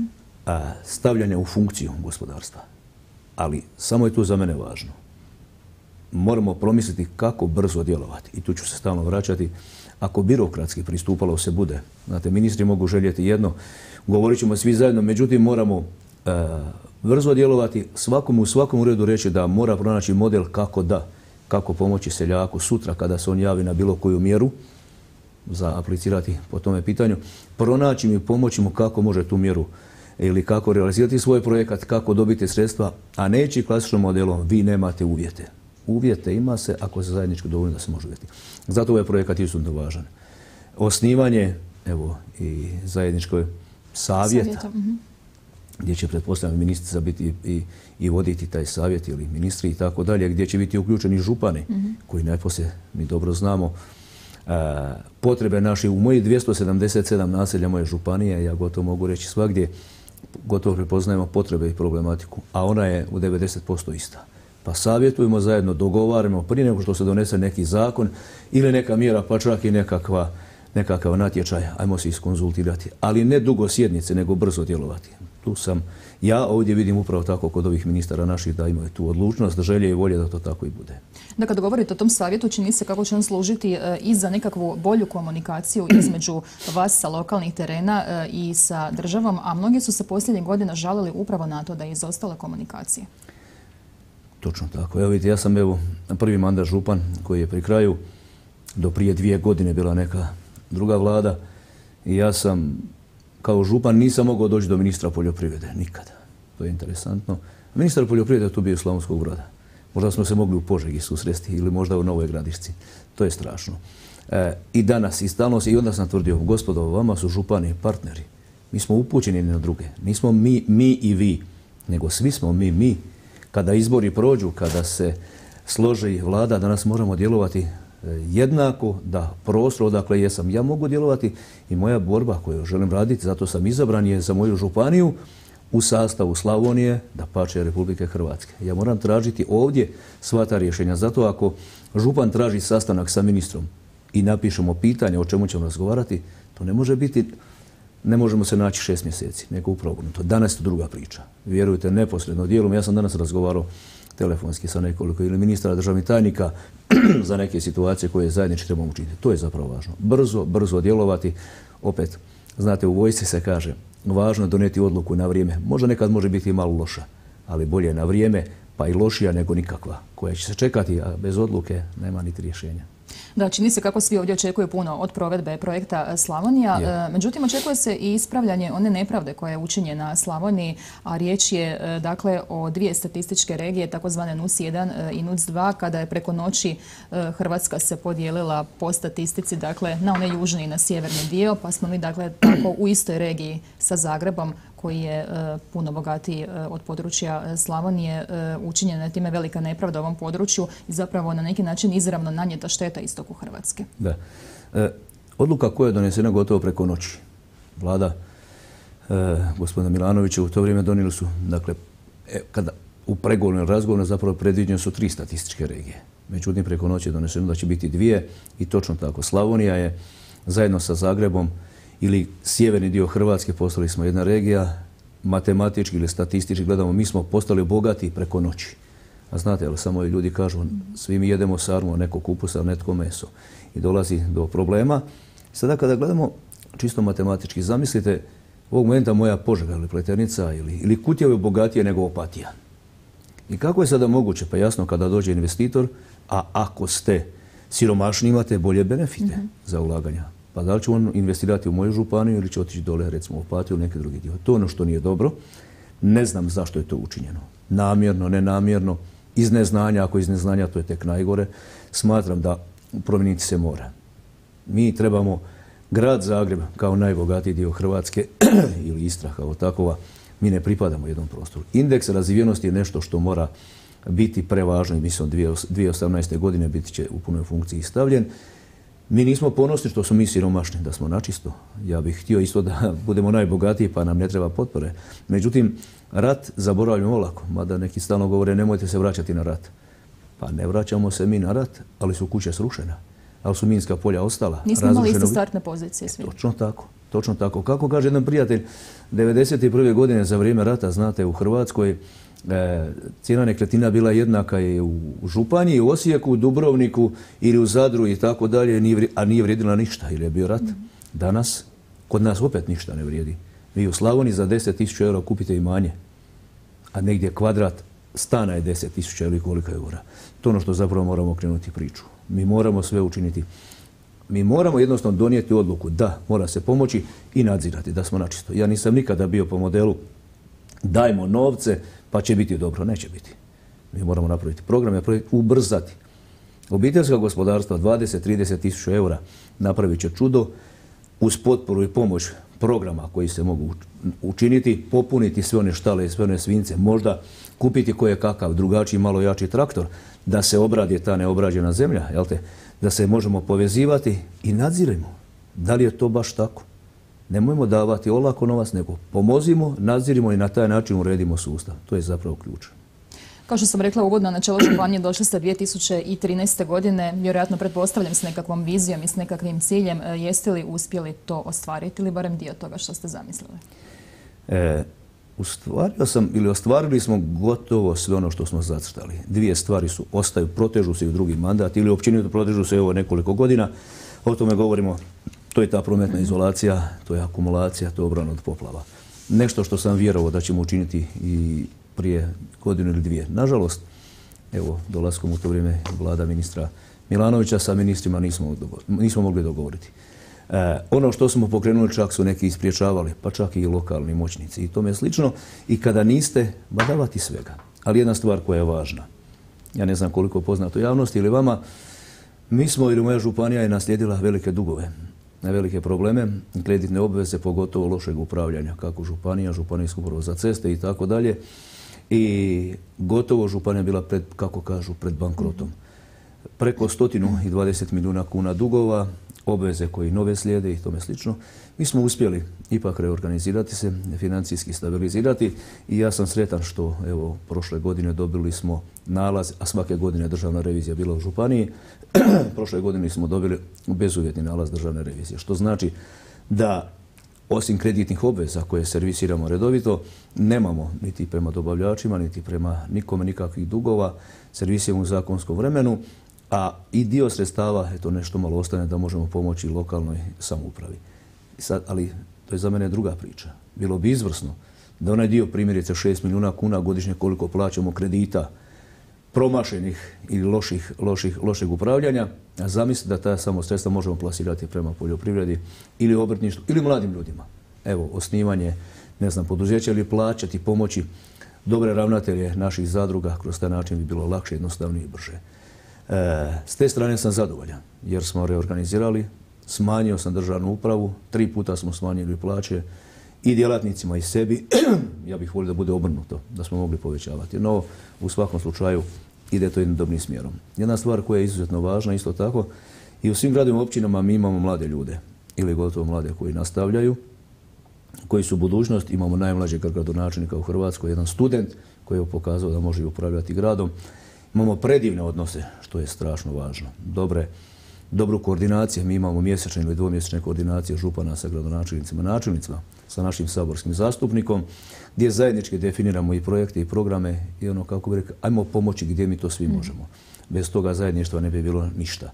stavljanje u funkciju gospodarstva. Ali samo je tu za mene važno. Moramo promisliti kako brzo djelovati. I tu ću se stalno vraćati. Ako birokratski pristupalo se bude, znate, ministri mogu željeti jedno, govorit ćemo svi zajedno, međutim moramo brzo djelovati, u svakom uredu reći da mora pronaći model kako pomoći seljaku sutra kada se on javi na bilo koju mjeru za aplicirati po tome pitanju, pronaći mi, pomoći mu kako može tu mjeru ili kako realizirati svoj projekat, kako dobiti sredstva, a neći klasičnom modelom vi nemate uvjete. uvjete ima se ako se zajednički dovoljno da se može uvjeti. Zato ovaj projekat je izuzetno važan. Osnivanje, evo, i zajedničkoj savjeta, gdje će, pretpostavljam, ministrica biti i voditi taj savjet ili ministri i tako dalje, gdje će biti uključeni župani, koji najposlije mi dobro znamo potrebe naše u mojih 277 naselja moje županije, ja gotovo mogu reći svagdje, gotovo prepoznajemo potrebe i problematiku, a ona je u 90% ista. Pa savjetujemo zajedno, dogovaramo prije nego što se donese neki zakon ili neka mjera, pa čak i nekakav natječaj, ajmo se iskonzultirati. Ali ne dugo sjednice, nego brzo djelovati. Tu sam, ja ovdje vidim upravo tako kod ovih ministara naših da imaju tu odlučnost, želje i volje da to tako i bude. Da, kad govorite o tom savjetu, čini se kako će on služiti i za nekakvu bolju komunikaciju između vas sa lokalnih terena i sa državom, a mnogi su se posljednjih godina žalili upravo na to da je izostala komunikacija. Točno tako. Evo vidite, ja sam prvi mandat župan koji je pri kraju, do prije 2 godine bila neka druga vlada i ja sam kao župan nisam mogao doći do ministra poljoprivrede, nikada. To je interesantno. Ministar poljoprivrede je tu bio iz Slavonskog Broda. Možda smo se mogli u Požegi susresti ili možda u Novoj Gradišci. To je strašno. I danas, i stalno se, i onda sam tvrdio, gospodo, vama su župani partneri. Mi smo upućeni na druge. Nismo mi i vi, nego svi smo mi. Kada izbori prođu, kada se složi vlada, danas moramo djelovati jednako, da prostor odakle jesam ja mogu djelovati i moja borba koju želim raditi, zato sam izabran, je za moju županiju u sastavu Slavonije, dapače Republike Hrvatske. Ja moram tražiti ovdje sva ta rješenja. Zato ako župan traži sastanak sa ministrom i napišemo pitanje o čemu ćemo razgovarati, to ne može biti, ne možemo se naći 6 mjeseci, nego upravo to. Danas je to druga priča. Vjerujte, neposredno dijelom. Ja sam danas razgovarao telefonski sa nekoliko ili ministra, državnih tajnika za neke situacije koje zajednički trebamo učiniti. To je zapravo važno. Brzo djelovati. Opet, znate, u vojsci se kaže, važno je donijeti odluku na vrijeme. Možda nekad može biti malo loša, ali bolje na vrijeme, pa i lošija nego nikakva, koja će se čekati, a bez odluke nema niti rješenja. Da, čini se kako svi ovdje očekuju puno od provedbe projekta Slavonija. Međutim, očekuje se i ispravljanje one nepravde koja je učinjena Slavoniji, a riječ je dakle o 2 statističke regije, takozvane NUC1 i NUC2, kada je preko noći Hrvatska se podijelila po statistici, dakle na onaj južni i na sjeverni dio, pa smo mi dakle tako u istoj regiji sa Zagrebom, koji je puno bogatiji od područja Slavonije. Učinjena je time velika nepravda u ovom području i zapravo na neki način izravno nanijeta šteta istoku Hrvatske. Da. Odluka koja je donesena gotovo preko noći. Vlada gospodina Milanovića u to vrijeme donijeli su, dakle, kada u pregovornom razgovoru zapravo predviđene su 3 statističke regije. Međutim, preko noći je doneseno da će biti 2 i točno tako. Slavonija je zajedno sa Zagrebom ili sjeverni dio Hrvatske, postali smo jedna regija, matematički ili statistički gledamo, mi smo postali bogati preko noći. A znate, ali samo ljudi kažu, svi mi jedemo sarmu, neko kupusa, netko meso. I dolazi do problema. Sada kada gledamo čisto matematički, zamislite, ovog momenta moja Požega ili Pleternica ili Kutjevo je bogatije nego Opatija. I kako je sada moguće? Pa jasno, kada dođe investitor, a ako ste siromašni imate bolje benefite za ulaganja. Pa da li će on investirati u moju županiju ili će otići dole, recimo u Opatiju ili neki drugi dio. To je ono što nije dobro. Ne znam zašto je to učinjeno. Namjerno, nenamjerno, iz neznanja, ako iz neznanja to je tek najgore. Smatram da promijeniti se mora. Mi trebamo grad Zagreb kao najbogatiji dio Hrvatske ili Istra kao takova, mi ne pripadamo jednom prostoru. Indeks razvijenosti je nešto što mora biti prevažno i mislim 2018. godine biti će u punoj funkciji stavljen. Mi nismo ponosni što smo mi siromašni, da smo načisto. Ja bih htio isto da budemo najbogatiji pa nam ne treba potpore. Međutim, rat zaboravljamo olako, mada neki stalno govore nemojte se vraćati na rat. Pa ne vraćamo se mi na rat, ali su kuće srušene, ali su minska polja ostala. Nismo imali iste startne pozicije svi. Točno tako. Kako kaže jedan prijatelj, 1991. godine za vrijeme rata, znate, u Hrvatskoj cijena nekretnina bila jednaka i u Županiji, u Osijeku, u Dubrovniku ili u Zadru i tako dalje, a nije vrijedila ništa ili je bio rat. Danas, kod nas opet ništa ne vrijedi. Vi u Slavoniji za 10.000 eura kupite imanje, a negdje kvadrat stana je 10.000 ili koliko eura. To je ono što zapravo moramo krenuti priču. Mi moramo sve učiniti. Mi moramo jednostavno donijeti odluku da mora se pomoći i nadzirati, da smo načisto. Ja nisam nikada bio po modelu dajmo novce pa će biti dobro. Neće biti. Mi moramo napraviti program, ubrzati. Obiteljska gospodarstva 20-30 tisuća eura napravit će čudo uz potporu i pomoć programa koji se mogu učiniti, popuniti sve one štale i sve one svince, možda kupiti koje kakav drugačiji, malo jači traktor, da se obradi ta neobrađena zemlja, jel te? Da se možemo povezivati i nadzirimo. Da li je to baš tako? Nemojmo davati olako novac, nego pomozimo, nadzirimo i na taj način uredimo sustav. To je zapravo ključ. Kao što sam rekla uvodno, na čelo županije došli ste 2013. godine, vjerojatno pretpostavljam s nekakvom vizijom i s nekakvim ciljem. Jeste li uspjeli to ostvariti ili barem dio toga što ste zamislili? Ostvarili smo gotovo sve ono što smo zacrtali. Dvije stvari ostaju, protežu se i u drugi mandat ili općenito protežu se nekoliko godina. O tome govorimo, to je ta prometna izolacija, to je akumulacija, to je obrana od poplava. Nešto što sam vjerovao da ćemo učiniti i prije godinu ili dvije. Nažalost, evo, dolaskom u to vrijeme vlada ministra Milanovića sa ministrima nismo mogli dogovoriti. Ono što smo pokrenuli čak su neki ispriječavali, pa čak i lokalni moćnici i tome slično. I kada niste, davati svega. Ali jedna stvar koja je važna. Ja ne znam koliko je poznato javnosti ili vama, mi smo ili moja županija je naslijedila velike dugove, velike probleme, kreditne obveze, pogotovo lošeg upravljanja, kako županija, županijsko upravo za ceste i tako dalje. I gotovo županija bila pred bankrotom. Preko 120 milijuna kuna dugova, obveze koji nove slijede i tome slično. Mi smo uspjeli ipak reorganizirati se, financijski stabilizirati i ja sam sretan što evo prošle godine dobili smo nalaz, a svake godine državna revizija bila u županiji. Prošle godine smo dobili bezuvjetni nalaz državne revizije, što znači da osim kreditnih obveza koje servisiramo redovito, nemamo niti prema dobavljačima, niti prema nikome nikakvih dugova, servisiramo u zakonskom vremenu, a i dio sredstava, eto nešto malo ostane da možemo pomoći lokalnoj samoupravi. Ali to je za mene druga priča. Bilo bi izvrsno da onaj dio, primjerice 6 milijuna kuna godišnje koliko plaćamo kredita, promašenih ili lošeg upravljanja, a zamislite da ta samo sredstva možemo plasirati prema poljoprivredi ili obrtništvu ili mladim ljudima. Evo, osnivanje, ne znam, poduzeća ili plaćati, pomoći dobre ravnatelje naših zadruga, kroz taj način bi bilo lakše, jednostavnije i brže. S te strane sam zadovoljan jer smo reorganizirali, smanjio sam državnu upravu, 3 puta smo smanjili plaće i djelatnicima i sebi. Ja bih volio da bude obrnuto, da smo mogli povećavati. No, u svakom slučaju ide to jednim dobrim smjerom. Jedna stvar koja je izuzetno važna, isto tako, i u svim gradovima i općinama mi imamo mlade ljude ili gotovo mlade koji nastavljaju, koji su budućnost. Imamo najmlađeg gradonačelnika u Hrvatskoj, jedan student koji je pokazao da može upravljati gradom. Imamo predivne odnose, što je strašno važno. Dobru koordinaciju. Mi imamo mjesečne ili dvomjesečne koordinacije župana sa gradonačelnicima, načelnicima, sa našim saborskim zastupnikom, gdje zajednički definiramo i projekte i programe i ono, kako bi rekao, ajmo pomoći gdje mi to svi možemo. Bez toga zajedništva ne bi bilo ništa.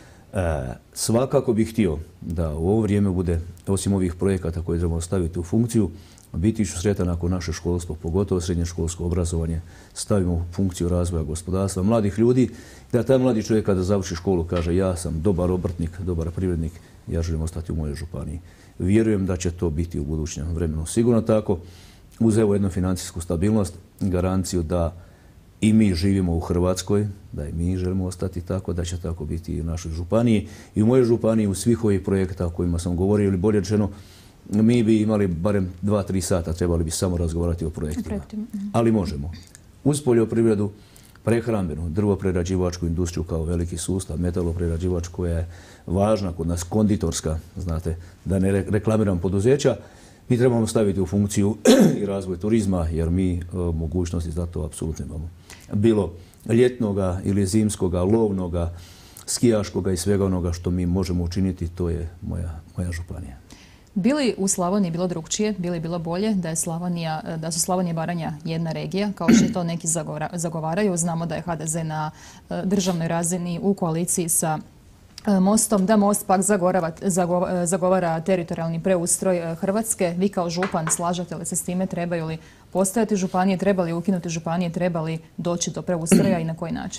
Svakako bih htio da u ovo vrijeme bude, osim ovih projekata koje trebamo staviti u funkciju, biti ću sretan ako naše školstvo, pogotovo srednjoškolsko obrazovanje, stavimo u funkciju razvoja gospodarstva, mladih ljudi, da taj mladi čovjek kada završi školu kaže ja sam dobar obrtnik, dobar privrednik, ja želim ostati u mojoj županiji. Vjerujem da će to biti u budućem vremenu sigurno tako, uz evo jednu financijsku stabilnost, garanciju da i mi živimo u Hrvatskoj, da i mi želimo ostati tako, da će tako biti i u našoj županiji. I u mojoj županiji, u svih ovih projekata o kojima sam govorio, ili bolje rečeno, mi bi imali barem 2-3 sata, trebali bi samo razgovarati o projektima. Ali možemo. Uz poljoprivredu, prehrambenu, drvoprerađivačku industriju kao veliki sustav, metaloprerađivač koja je važna kod nas, konditorska, znate, da ne reklamiram poduzeća, mi trebamo staviti u funkciju i razvoj turizma, jer mi mogućnosti za to apsolutno imamo. Bilo ljetnoga ili zimskoga, lovnoga, skijaškoga i svega onoga što mi možemo učiniti, to je moja županija. Bili u Slavoniji bilo drugčije, bilo bolje da su Slavonija i Baranja jedna regija, kao što to neki zagovaraju. Znamo da je HDZ na državnoj razini u koaliciji sa Mostom, da Most pak zagovara teritorijalni preustroj Hrvatske. Vi kao župan slažete li se s time? Trebaju li postojati županije, trebali ukinuti županije, trebali doći do preustroja i na koji način?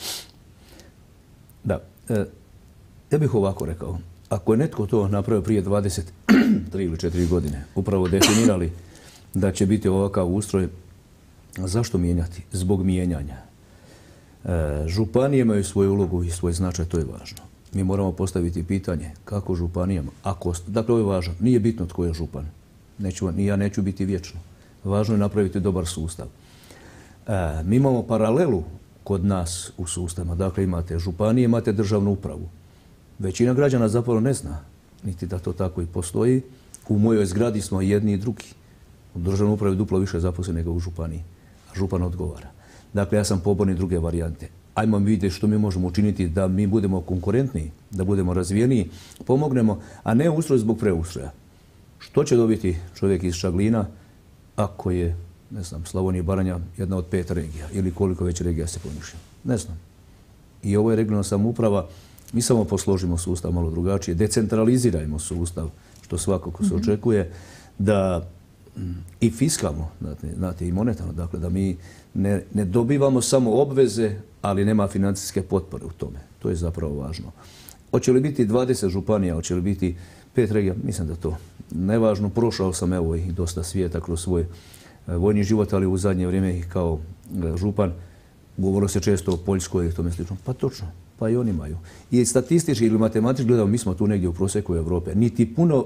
Da, ja bih ovako rekao. Ako je netko to napravio prije 23 ili 4 godine, upravo definirali da će biti ovakav ustroj, zašto mijenjati? Zbog mijenjanja. Županije imaju svoju ulogu i svoj značaj, to je važno. Mi moramo postaviti pitanje kako županijama, dakle ovo je važno, nije bitno tko je župan, ni ja neću biti vječno. Važno je napraviti dobar sustav. Mi imamo paralelu kod nas u sustavima, dakle imate županije, imate državnu upravu. Većina građana zapravo ne zna, niti da to tako i postoji. U mojoj zgradi smo jedni i drugi. U državnoj upravi duplo više zaposlenih nego u županiji, a župan odgovara. Dakle, ja sam pobornik druge varijante. Ajmo vidjeti što mi možemo učiniti da mi budemo konkurentniji, da budemo razvijeniji, pomognemo, a ne ustroj zbog preustroja. Što će dobiti čovjek iz Čaglina ako je, ne znam, Slavonija i Baranja jedna od 5 regija ili koliko već regija se pomišlja? Ne znam. I ovo je regionalna samouprava. Mi samo posložimo sustav malo drugačije, decentralizirajmo sustav, što svakako se očekuje, da i fiskalno, znate, i monetarno, dakle da mi ne dobivamo samo obveze, ali nema financijske potpore u tome. To je zapravo važno. Hoće li biti 20 županija, hoće li biti 5 regija, mislim da to nevažno. Prošao sam evo i dosta svijeta kroz svoj vojni život, ali u zadnje vrijeme i kao župan govorilo se često o Poljskoj i tome slično. Pa točno, pa i oni imaju. I statistički ili matematički gledamo, mi smo tu negdje u prosjeku Europe. Niti puno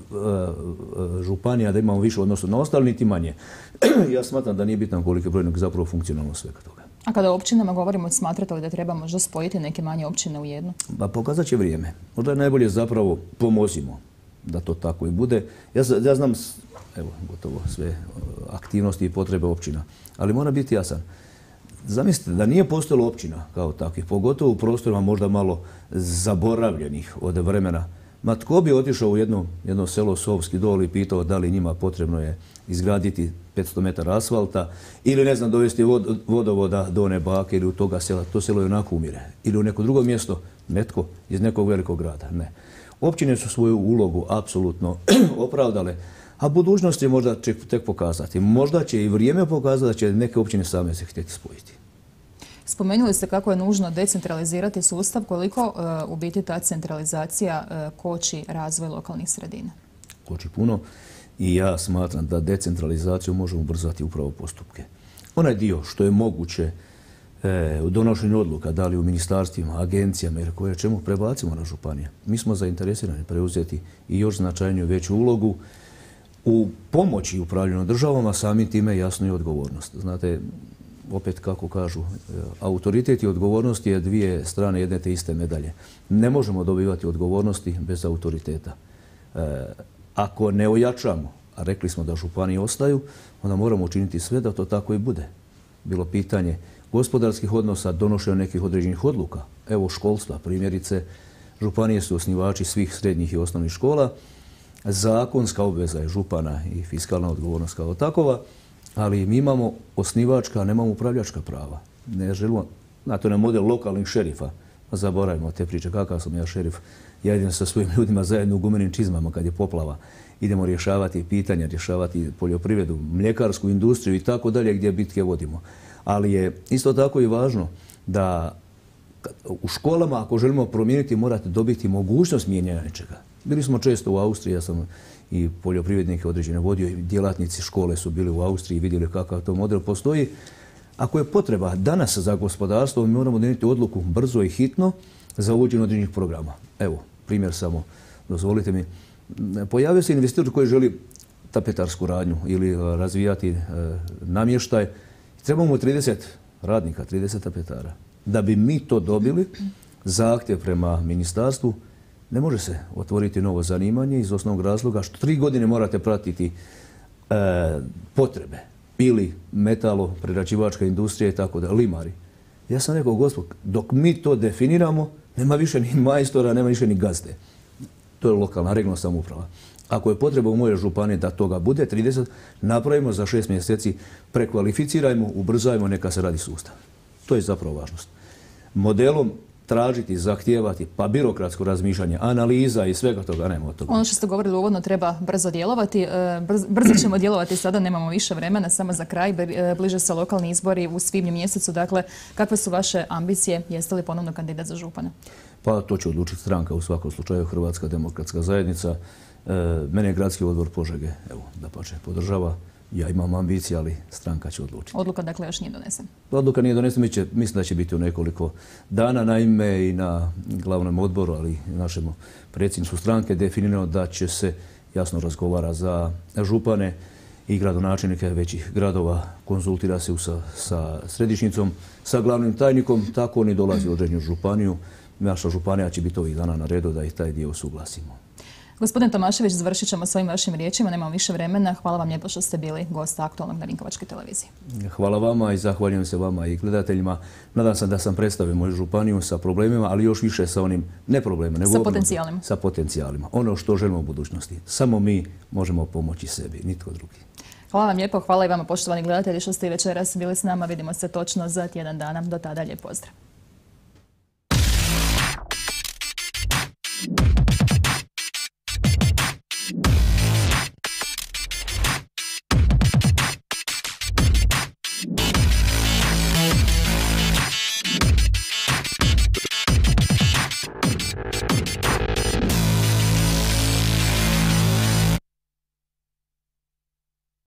županija da imamo više odnosno na ostali, niti manje. Ja smatram da nije bitno koliko je brojnog zapravo funkcionalno svega toga. A kada o općinama govorimo, smatrate li da treba možda spojiti neke manje općine u jednu? Pa pokazat će vrijeme. Možda je najbolje zapravo pomozimo da to tako i bude. Ja znam evo, gotovo sve aktivnosti i potrebe općina, ali mora biti jasan. Zamislite da nije postojalo općina kao takvih, pogotovo u prostorima možda malo zaboravljenih od vremena. Ma tko bi otišao u jedno selo Sovski Dol i pitao da li njima potrebno je izgraditi 500 metara asfalta ili ne znam dovesti vodovoda do one bake ili u toga sela. To selo je onako umire. Ili u neko drugo mjesto, netko iz nekog velikog grada. Ne. Općine su svoju ulogu apsolutno opravdale, a budućnost je možda će tek pokazati. Možda će i vrijeme pokazati da će neke općine same se htjeti spojiti. Spomenuli ste kako je nužno decentralizirati sustav. Koliko u biti ta centralizacija koči razvoj lokalnih sredina? Koči puno i ja smatram da decentralizaciju možemo ubrzati upravo postupke. Onaj dio što je moguće u donošenju odluka, da li u ministarstvima, agencijama ili koje čemu prebacimo na županije. Mi smo zainteresirani preuzeti i još značajniju veću ulogu u pomoći upravljanju državama, samim time jasno i odgovornost. Znate, opet kako kažu, autoritet i odgovornost je dvije strane jedne te iste medalje. Ne možemo dobivati odgovornosti bez autoriteta. Ako ne ojačamo, a rekli smo da županije ostaju, onda moramo učiniti sve da to tako i bude. Bilo pitanje gospodarskih odnosa, donošenja nekih određenih odluka. Evo školstva, primjerice, županije su osnivači svih srednjih i osnovnih škola. Zakonska obveza je župana i fiskalna odgovornost kao takova, ali mi imamo osnivačka, a nemamo upravljačka prava. Ne želimo, to je model lokalnih šerifa. Zaboravimo te priče, kakav sam ja šerif. Ja idem sa svojim ljudima zajedno u gumenim čizmama kad je poplava. Idemo rješavati pitanja, rješavati poljoprivredu, mljekarsku industriju i tako dalje gdje bitke vodimo. Ali je isto tako i važno da u školama, ako želimo promijeniti, morate dobiti mogućnost mijenjanja nečega. Bili smo često u Austriji, ja sam i poljoprivrednike određene vodio i djelatnici škole su bili u Austriji i vidjeli kakav to model postoji. Ako je potreba danas za gospodarstvo, mi moramo donijeti odluku brzo i hitno za uvođenje određenih programa. Evo, primjer samo, dozvolite mi. Pojavio se investitor koji želi tapetarsku radnju ili razvijati namještaj. Trebamo mu 30 radnika, 30 tapetara. Da bi mi to dobili, zahtjev prema ministarstvu, ne može se otvoriti novo zanimanje iz osnovnog razloga što 3 godine morate pratiti potrebe ili metalo, prerađivačka industrija i tako da, limari. Ja sam rekao, gospod, dok mi to definiramo, nema više ni majstora, nema više ni gazde. To je lokalna, regionalna samouprava. Ako je potreba u mojoj županiji da toga bude 30, napravimo za 6 mjeseci, prekvalificirajmo, ubrzajmo, neka se radi sustav. To je zapravo važnost. Modelom tražiti, zahtijevati, pa birokratsko razmišljanje, analiza i svega toga, nema od toga. Ono što ste govorili uvodno, treba brzo djelovati. Brzo ćemo djelovati sada, nemamo više vremena, samo za kraj. Bliže se lokalni izbori u svibnju mjesecu. Dakle, kakve su vaše ambicije? Jeste li ponovno kandidat za župana? Pa to će odlučiti stranka, u svakom slučaju Hrvatska demokratska zajednica. Mene je gradski odbor Požege, evo, dapače, podržava. Ja imam ambicije, ali stranka će odlučiti. Odluka dakle još nije donesena? Odluka nije donesena, mislim da će biti u nekoliko dana. Naime, i na glavnom odboru, ali i našem predsjedništvu stranke definirano da će se jasno razgovara za župane i gradonačelnike većih gradova, konzultira se sa središnjicom, sa glavnim tajnikom, tako oni dolazi u određenu županiju. Naša županija će biti ovih dana na redu da i taj dio usuglasimo. Gospodin Tomašević, završit ćemo s ovim vašim riječima, nemamo više vremena. Hvala vam lijepo što ste bili gost Aktualnog na Vinkovačkoj televiziji. Hvala vama i zahvaljujem se vama i gledateljima. Nadam se da sam predstavio moju županiju sa problemima, ali još više sa onim ne problemima, nego potencijalima. Sa potencijalima. Ono što želimo u budućnosti. Samo mi možemo pomoći sebi, nitko drugi. Hvala vam lijepo, hvala i vama poštovani gledatelji što ste i večeras bili s nama. Vidimo se točno za tjedan dana. Do tada lijep pozdrav.